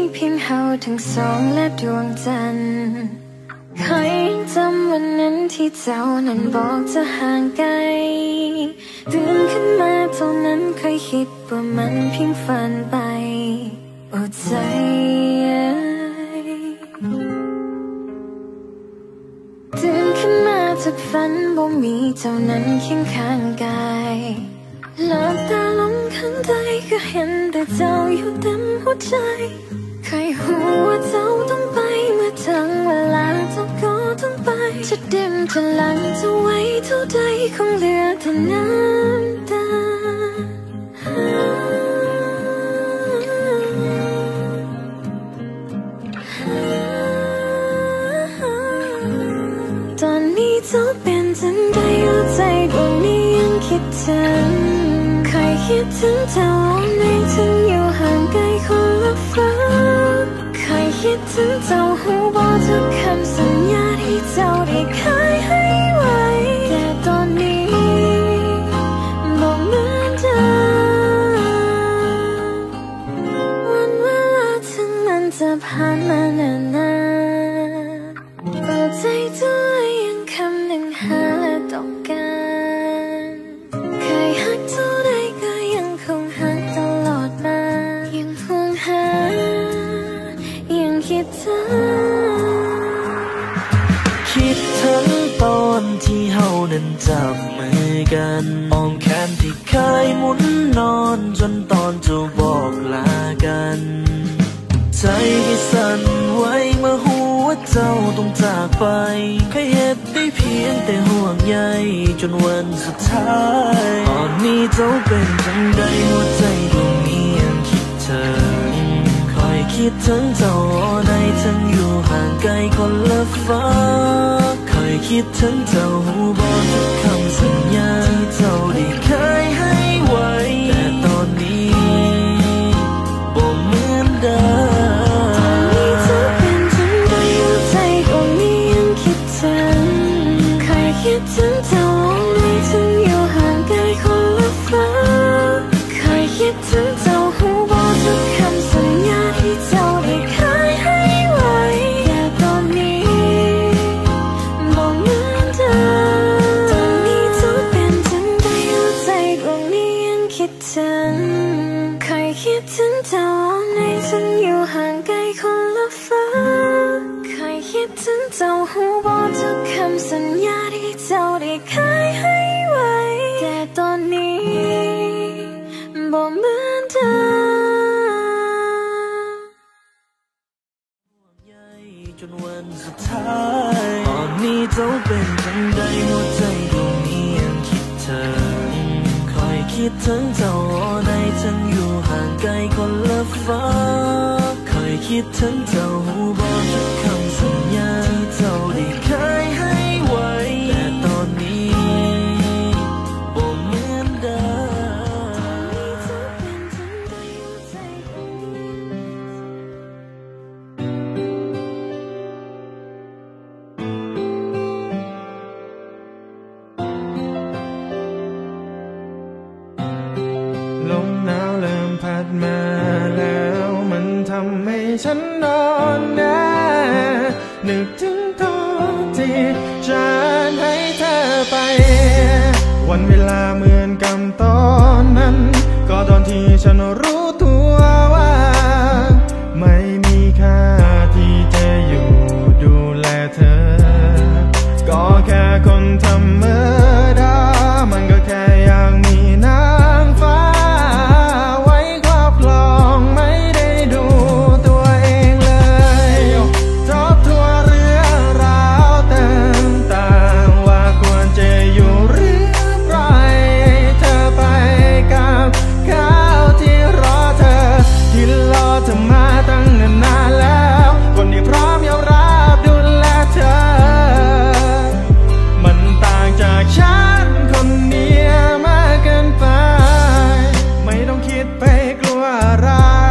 เพียงเฮาทั้งสองและดวงจันทร์ใครยังจำวันนั้นที่เจ้านั้นบอกจะห่างไกลตื่นขึ้นมาเท่านั้นเคยคิดว่ามันเพียงฝันไปอดใจตื่นขึ้นมาจากฝันบ่มีเจ้านั้นเคียงข้างกายหลับตาลงข้างใจก็เห็นแต่เจ้าอยู่เต็มหัวใจใครหัวเจ้าต้องไปเมื่อถึงเวลาเจ้าก็ต้องไปจะเดิมจะหลังจะไว้เท่าใดคงเหลือแต่น้ำตาตอนนี้เจ้าเป็นจังใดหัวใจดวงนี้ยังคิดถึงใครคิดถึงเจ้าในถึงอยู่ห่างไกลคนละฟ้าใครคิดถึงเจ้าหูบอกทุกคำสัญญาที่เจ้าได้เคยให้ไว้แต่ตอนนี้บอกเหมือนเดิมวันเวลาถึงมันจะผ่านมานานนานเปิดใจตัวยังคำหนึ่งหาและต้องการเคยหักเท่าใดก็ยังคงหักตลอดมายังห่วงหายังคิดถึงคิดถึงตอนที่เฮานั้นจับมือกันอ้อมแขนที่เคยหมุนนอนจนตอนจะบอกลากันใจที่สั่นไหวเมื่อหัวเจ้าต้องจากไปเคยเหตุได้เพียงแต่ห่วงใยจนวันสุดท้ายตอนนี้เจ้าเป็นจังใดหัวใจดวงนี้ยังคิดถึงคอยคิดถึงเจ้าในทั้งอยู่ห่างไกลคนละฟ้าคอยคิดถึงเจ้าหูบอกทุกคำสัญญาที่เจ้าได้เคยให้ไว้แต่ตอนนี้บ่เหมือนเดิมคิดถึงเจ้าไม่ถึงอยู่ห่างไกลคนละฟ้าเคยคิดถึงเจ้าหูบอกทุกคำสัญญาที่เจ้าได้เคยให้ไว้แต่ตอนนี้บอกเหมือนเดิมตอนนี้เจ้าเป็นจังใดหัวใจดวงนี้ยังคิดถึงเคยคิดถึงเจ้าไม่ถึงอยู่ห่างไกลคนละฟ้าเคยคิดถึงเจ้าหูบอกทุกคำสัญญาที่เจ้าได้เคยให้ไว้แต่ตอนนี้บอกเหมือนเดิมจนวันสุดท้ายตอนนี้เจ้าเป็นจังใดหัวใจดวงนี้ยังคิดถึงคอยคิดถึงเจ้าในทั้งอยู่ห่างไกลคนละฟ้าคอยคิดถึงเจ้าหูบอกทุกคำสัญญาที่เจ้าได้เคยให้ไว้แต่ตอนนี้บ่เหมือนเดิมลมหนาวเริ่มพัดมาแล้วมันทำให้ฉันนอนแน่นึกถึงตอนที่ฉันให้เธอไปวันเวลาเหมือนกับตอนนั้นก็ตอนที่ฉันรู้ตัวว่าไม่มีค่าที่จะอยู่ดูแลเธอก็แค่คนธรรมดามันก็แค่อยากมีนางฟ้าไว้ครอบครองไม่ได้ดูตัวเองเลยทบทวนเรื่องราวต่างๆว่าควรจะอยู่หรือปล่อยเธอไปกับเขาที่รอเธอที่รอเธอมาตั้งนานๆแล้วคนที่พร้อมยอมรับดูแลเธอมันต่างจากฉันคนเดียวมากเกินไปไม่ต้องคิดไปกลัวอะไร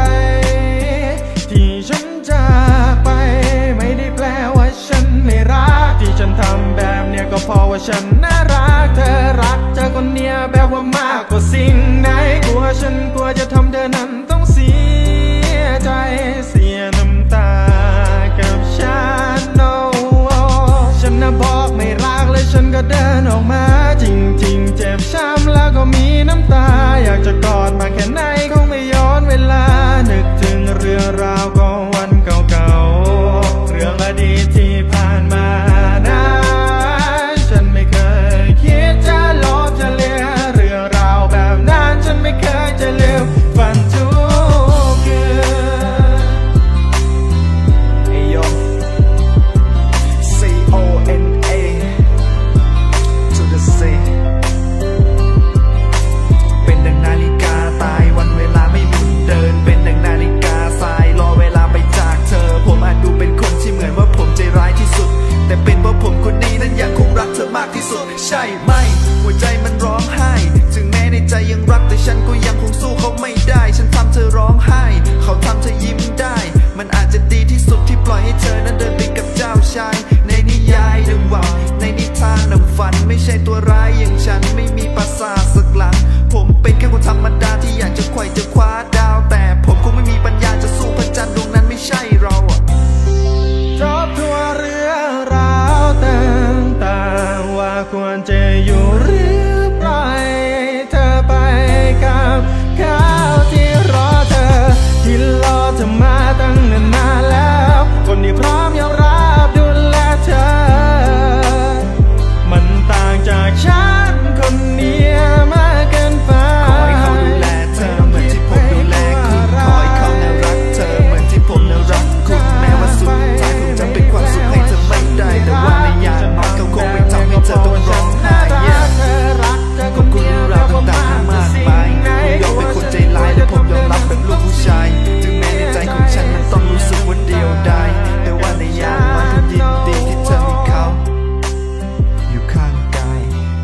ที่ฉันจากไปไม่ได้แปลว่าฉันไม่รักที่ฉันทำแบบเนี้ยก็เพราะว่าฉันน่ารักเธอรักเธอคนเดียวแบบว่ามากกว่าสิ่งใดกลัวฉันกลัวจะทำเธอนั้นต้องเสียใจเสียากจะไขว่จะคว้าดาวแต่ผมคงไม่มีปัญญาจะสู้พระจันทร์ดวงนั้นไม่ใช่เราจบทั่วเรื่องราวต่างๆว่าควรจะอยู่หรือปล่อยเธอไปกับเขาที่รอเธอที่รอเธอมาตั้งนานๆแล้วคนที่พร้อมยอมรับดูแลเธอมันต่างจากฉันคนเดียวมากเกินไปขอให้เขาดูแลเธอเหมือนที่ผมดูแลคุณขอให้เขาน่ารักเธอเหมือนที่ผมน่ารักคุณแม้ว่าสุดท้ายคงจะเป็นความสุขให้เธอไม่ได้แต่ว่าในอย่างน้อยเขาคงไม่ทำให้เธอต้องร้องไห้ขอบคุณเราต่างๆมากมายคุณยอมเป็นคนใจร้ายและผมยอมรับเป็นลูกผู้ชายถึงแม้ในใจของฉันมันต้องรู้สึกว่าเดียวดายแต่ว่าในอย่างน้อยผมยินดีที่เธอมีเขาอยู่ข้างกาย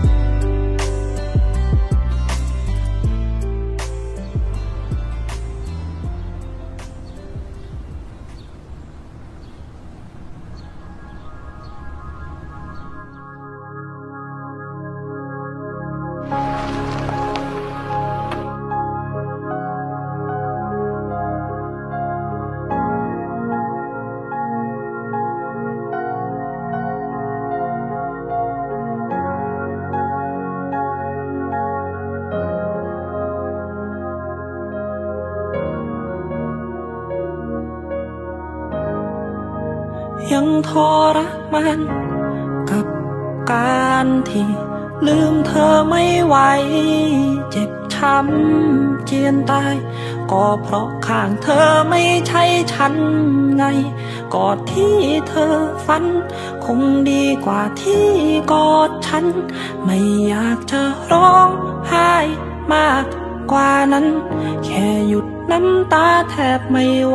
ยังทรมานกับการที่ลืมเธอไม่ไหวเจ็บช้ำเจียนตายก็เพราะข้างเธอไม่ใช่ฉันไงกอดที่เธอฝันคงดีกว่าที่กอดฉันไม่อยากจะร้องไห้มากกว่านั้นแค่หยุดน้ำตาแทบไม่ไหว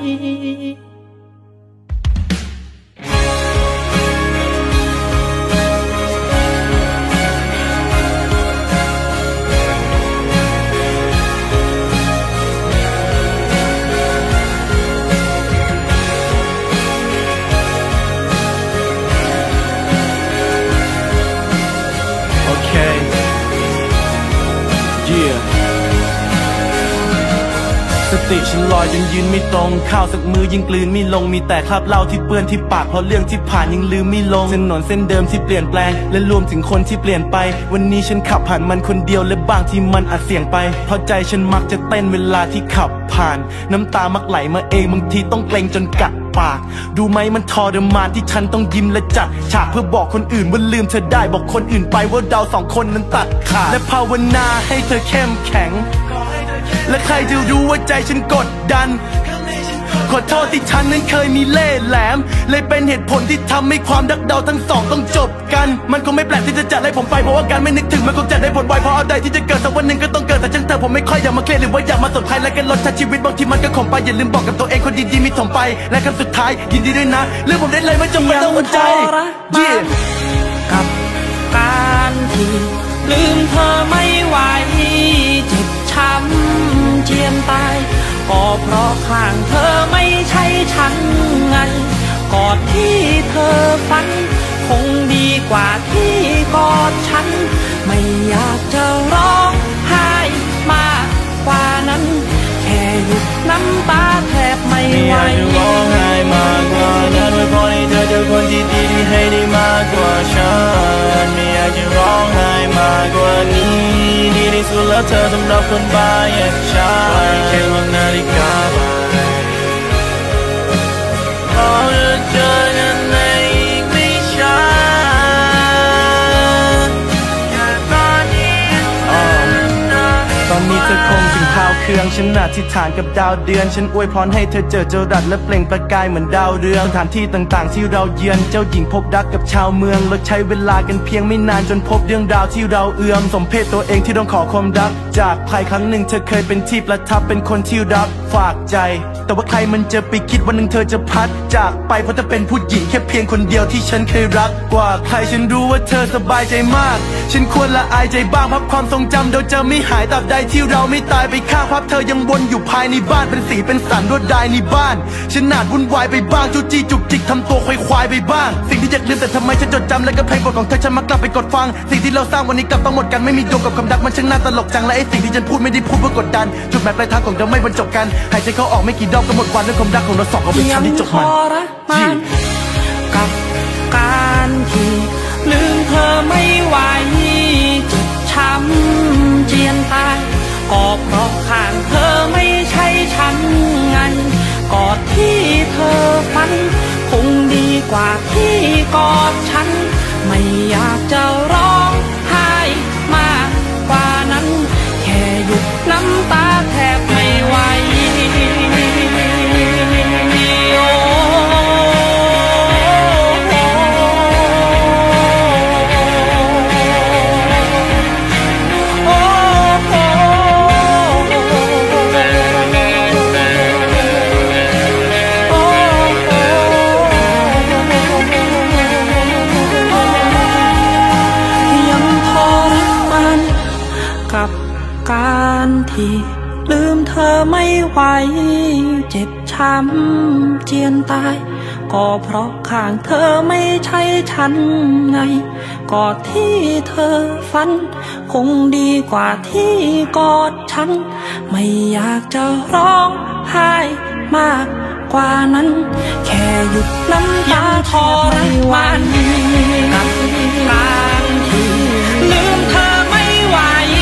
สติฉันลอยจนยืนไม่ตรงข้าวสักมือยิ่งกลืนไม่ลงมีแต่คราบเหล้าที่เปื้อนที่ปากเพราะเรื่องที่ผ่านยังลืมไม่ลงถนนเส้นเดิมที่เปลี่ยนแปลงและรวมถึงคนที่เปลี่ยนไปวันนี้ฉันขับผ่านมันคนเดียวและบางที่มันอาจเสี่ยงไปเพราะใจฉันมักจะเต้นเวลาที่ขับผ่านน้ำตามักไหลมาเองบางทีต้องเกรงจนกัดปากดูไหมมันทรมานที่ฉันต้องยิ้มและจัดฉากเพื่อบอกคนอื่นว่าลืมเธอได้บอกคนอื่นไปว่าเราสองคนนั้นตัดขาดและภาวนาให้เธอเข้มแข็งและใครจะรู้ว่าใจฉันกดดันขอโทษที่ฉันนั้นเคยมีเล่ห์แหลมเลยเป็นเหตุผลที่ทำให้ความรักเราทั้งสองต้องจบกันมันคงไม่แปลกที่จะจัดให้ผมไปเพราะว่าการไม่นึกถึงมันคงจะได้ผลไวเพราะอะไรที่จะเกิดสักวันหนึ่งก็ต้องเกิดแต่ช่างเธอผมไม่ค่อยอยากมาเครียดหรือว่าอยากมาสนใครและกันลดชาชีวิตบางทีมันก็ขมไปอย่าลืมบอกกับตัวเองคนดีๆมีถมไปและคำสุดท้ายยินดีด้วยนะเรื่องผมได้เลยไม่จำเป็นต้องหัวใจกับการที่ลืมเธอไม่ไหวเจ็บช้ำเจียนตายก็เพราะข้างเธอไม่ใช่ฉันไงกอดที่เธอฝันคงดีกว่าที่กอดฉันไม่อยากจะร้องไห้มากกว่านั้นแค่หยุดน้ำตาแทบไม่ไหวไม่อยากจะร้องไห้มากกว่านั้นไว้พอให้เธอเจอคนที่ดีที่ให้ได้มากกว่าฉันไม่อยากจะร้องไห้มากกว่านี้ดีที่สุดแล้วเธอสำหรับคนบ้าอย่างฉันแค่มองนาฬิกาเราจะเจอกันในอีกไม่ช้าตอนนี้ตอนนี้เธอคงถึงข่าวเครื่องฉันอธิษฐานกับดาวเดือนฉันอวยพรให้เธอเจอเจอรัสและเปล่งประกายเหมือนดาวเรืองสถานที่ต่างๆที่เราเยือนเจ้าหญิงพบรักกับชาวเมืองเราใช้เวลากันเพียงไม่นานจนพบเรื่องราวที่เราเอื้อมสมเพศตัวเองที่ต้องขอความรักจากใครครั้งหนึ่งเธอเคยเป็นที่ประทับเป็นคนที่รักฝากใจแต่ว่าใครมันจะไปคิดวันหนึ่งเธอจะพัดจากไปเพราะเธอเป็นผู้หญิงแค่เพียงคนเดียวที่ฉันเคยรักกว่าใครฉันรู้ว่าเธอสบายใจมากฉันควรละอายใจบ้างพับความทรงจำเราจะไม่หายตราบใดที่เราไม่ตายไปข้างภาพเธอยังวนอยู่ภายในบ้านเป็นสีเป็นสันรวดลายในบ้านฉันอาจวุ่นวายไปบ้างจู้จี้จุกจิกทำตัวควายควายไปบ้างสิ่งที่อยากลืมแต่ทำไมฉันจดจำและก็เพลงบทของเธอฉันมักกลับไปกดฟังสิ่งที่เราสร้างวันนี้กลับต้องหมดกันไม่มีโยงกับคำดักมันช่างน่าตลกจังและไอ้สิ่งที่ฉันพูดไม่ได้พูดเพื่อกดดันจุดหมายปลายทางของเราไม่บรรจบกันหายใจเข้าออกไม่กี่รอบก็หมดวันด้วยความรักของเราสองก็เป็นคำที่จบมันกับการที่ลืมเธอไม่ไหวเจ็บช้ำเจียนตายก็เพราะข้างเธอไม่ใช่ฉันไงกอดที่เธอฝันคงดีกว่าที่กอดฉันไม่อยากจะร้องไห้มากกว่านั้นแค่หยุดน้ำตาแทบไม่ไหวการที่ลืมเธอไม่ไหวเจ็บช้ำเจียนตายก็เพราะข้างเธอไม่ใช่ฉันไงกอดที่เธอฝันคงดีกว่าที่กอดฉันไม่อยากจะร้องไห้มากกว่านั้นแค่หยุดน้ำตาทรมานกับการที่ลืมเธอไม่ไหว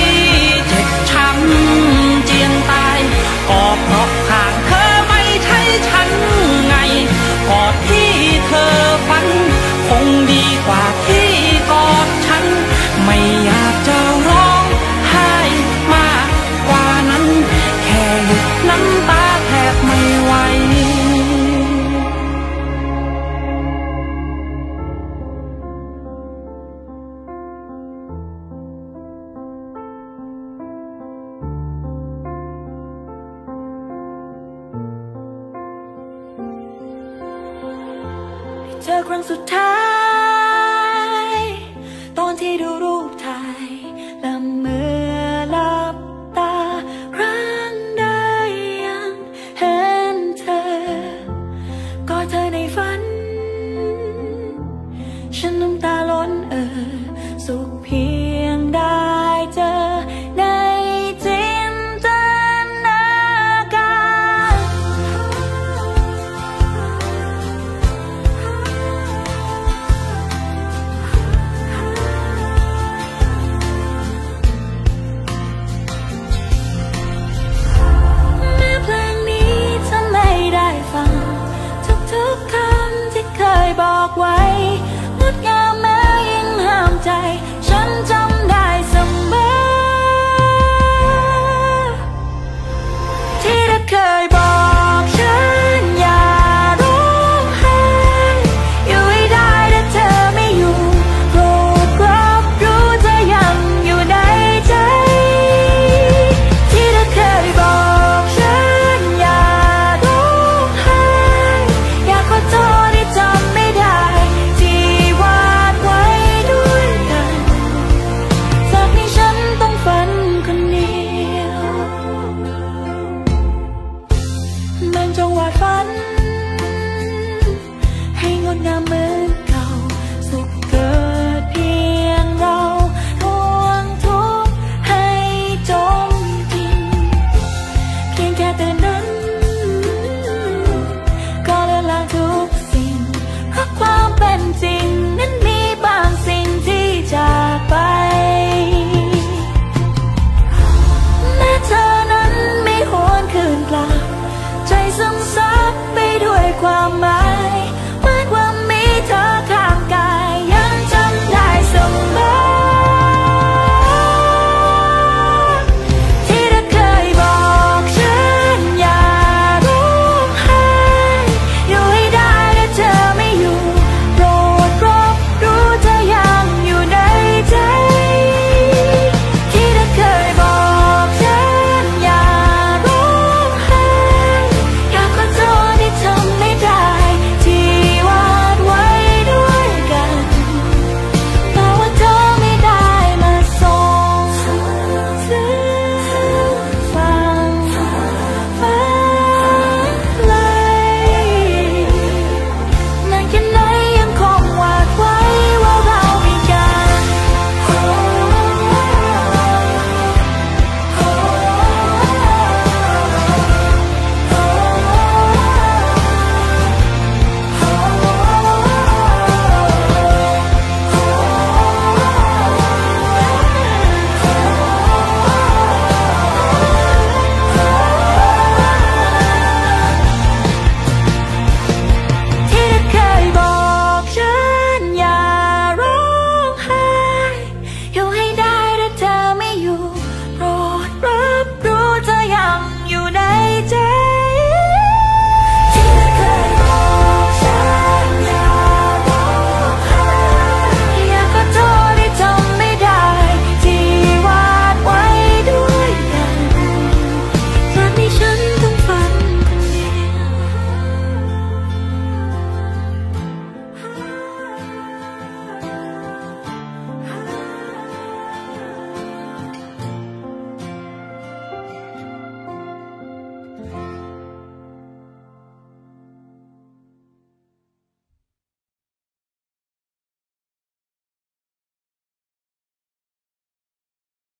เจียนตายก็เพราะข้างเธอไม่ใช่ฉันไงกอดที่เธอฝันคงดีกว่าที่กอดฉันไม่อยากจะร้องไห้มากกว่านั้นแค่หยุดน้ำตาแทบไม่ไหวเจอครั้งสุดท้าย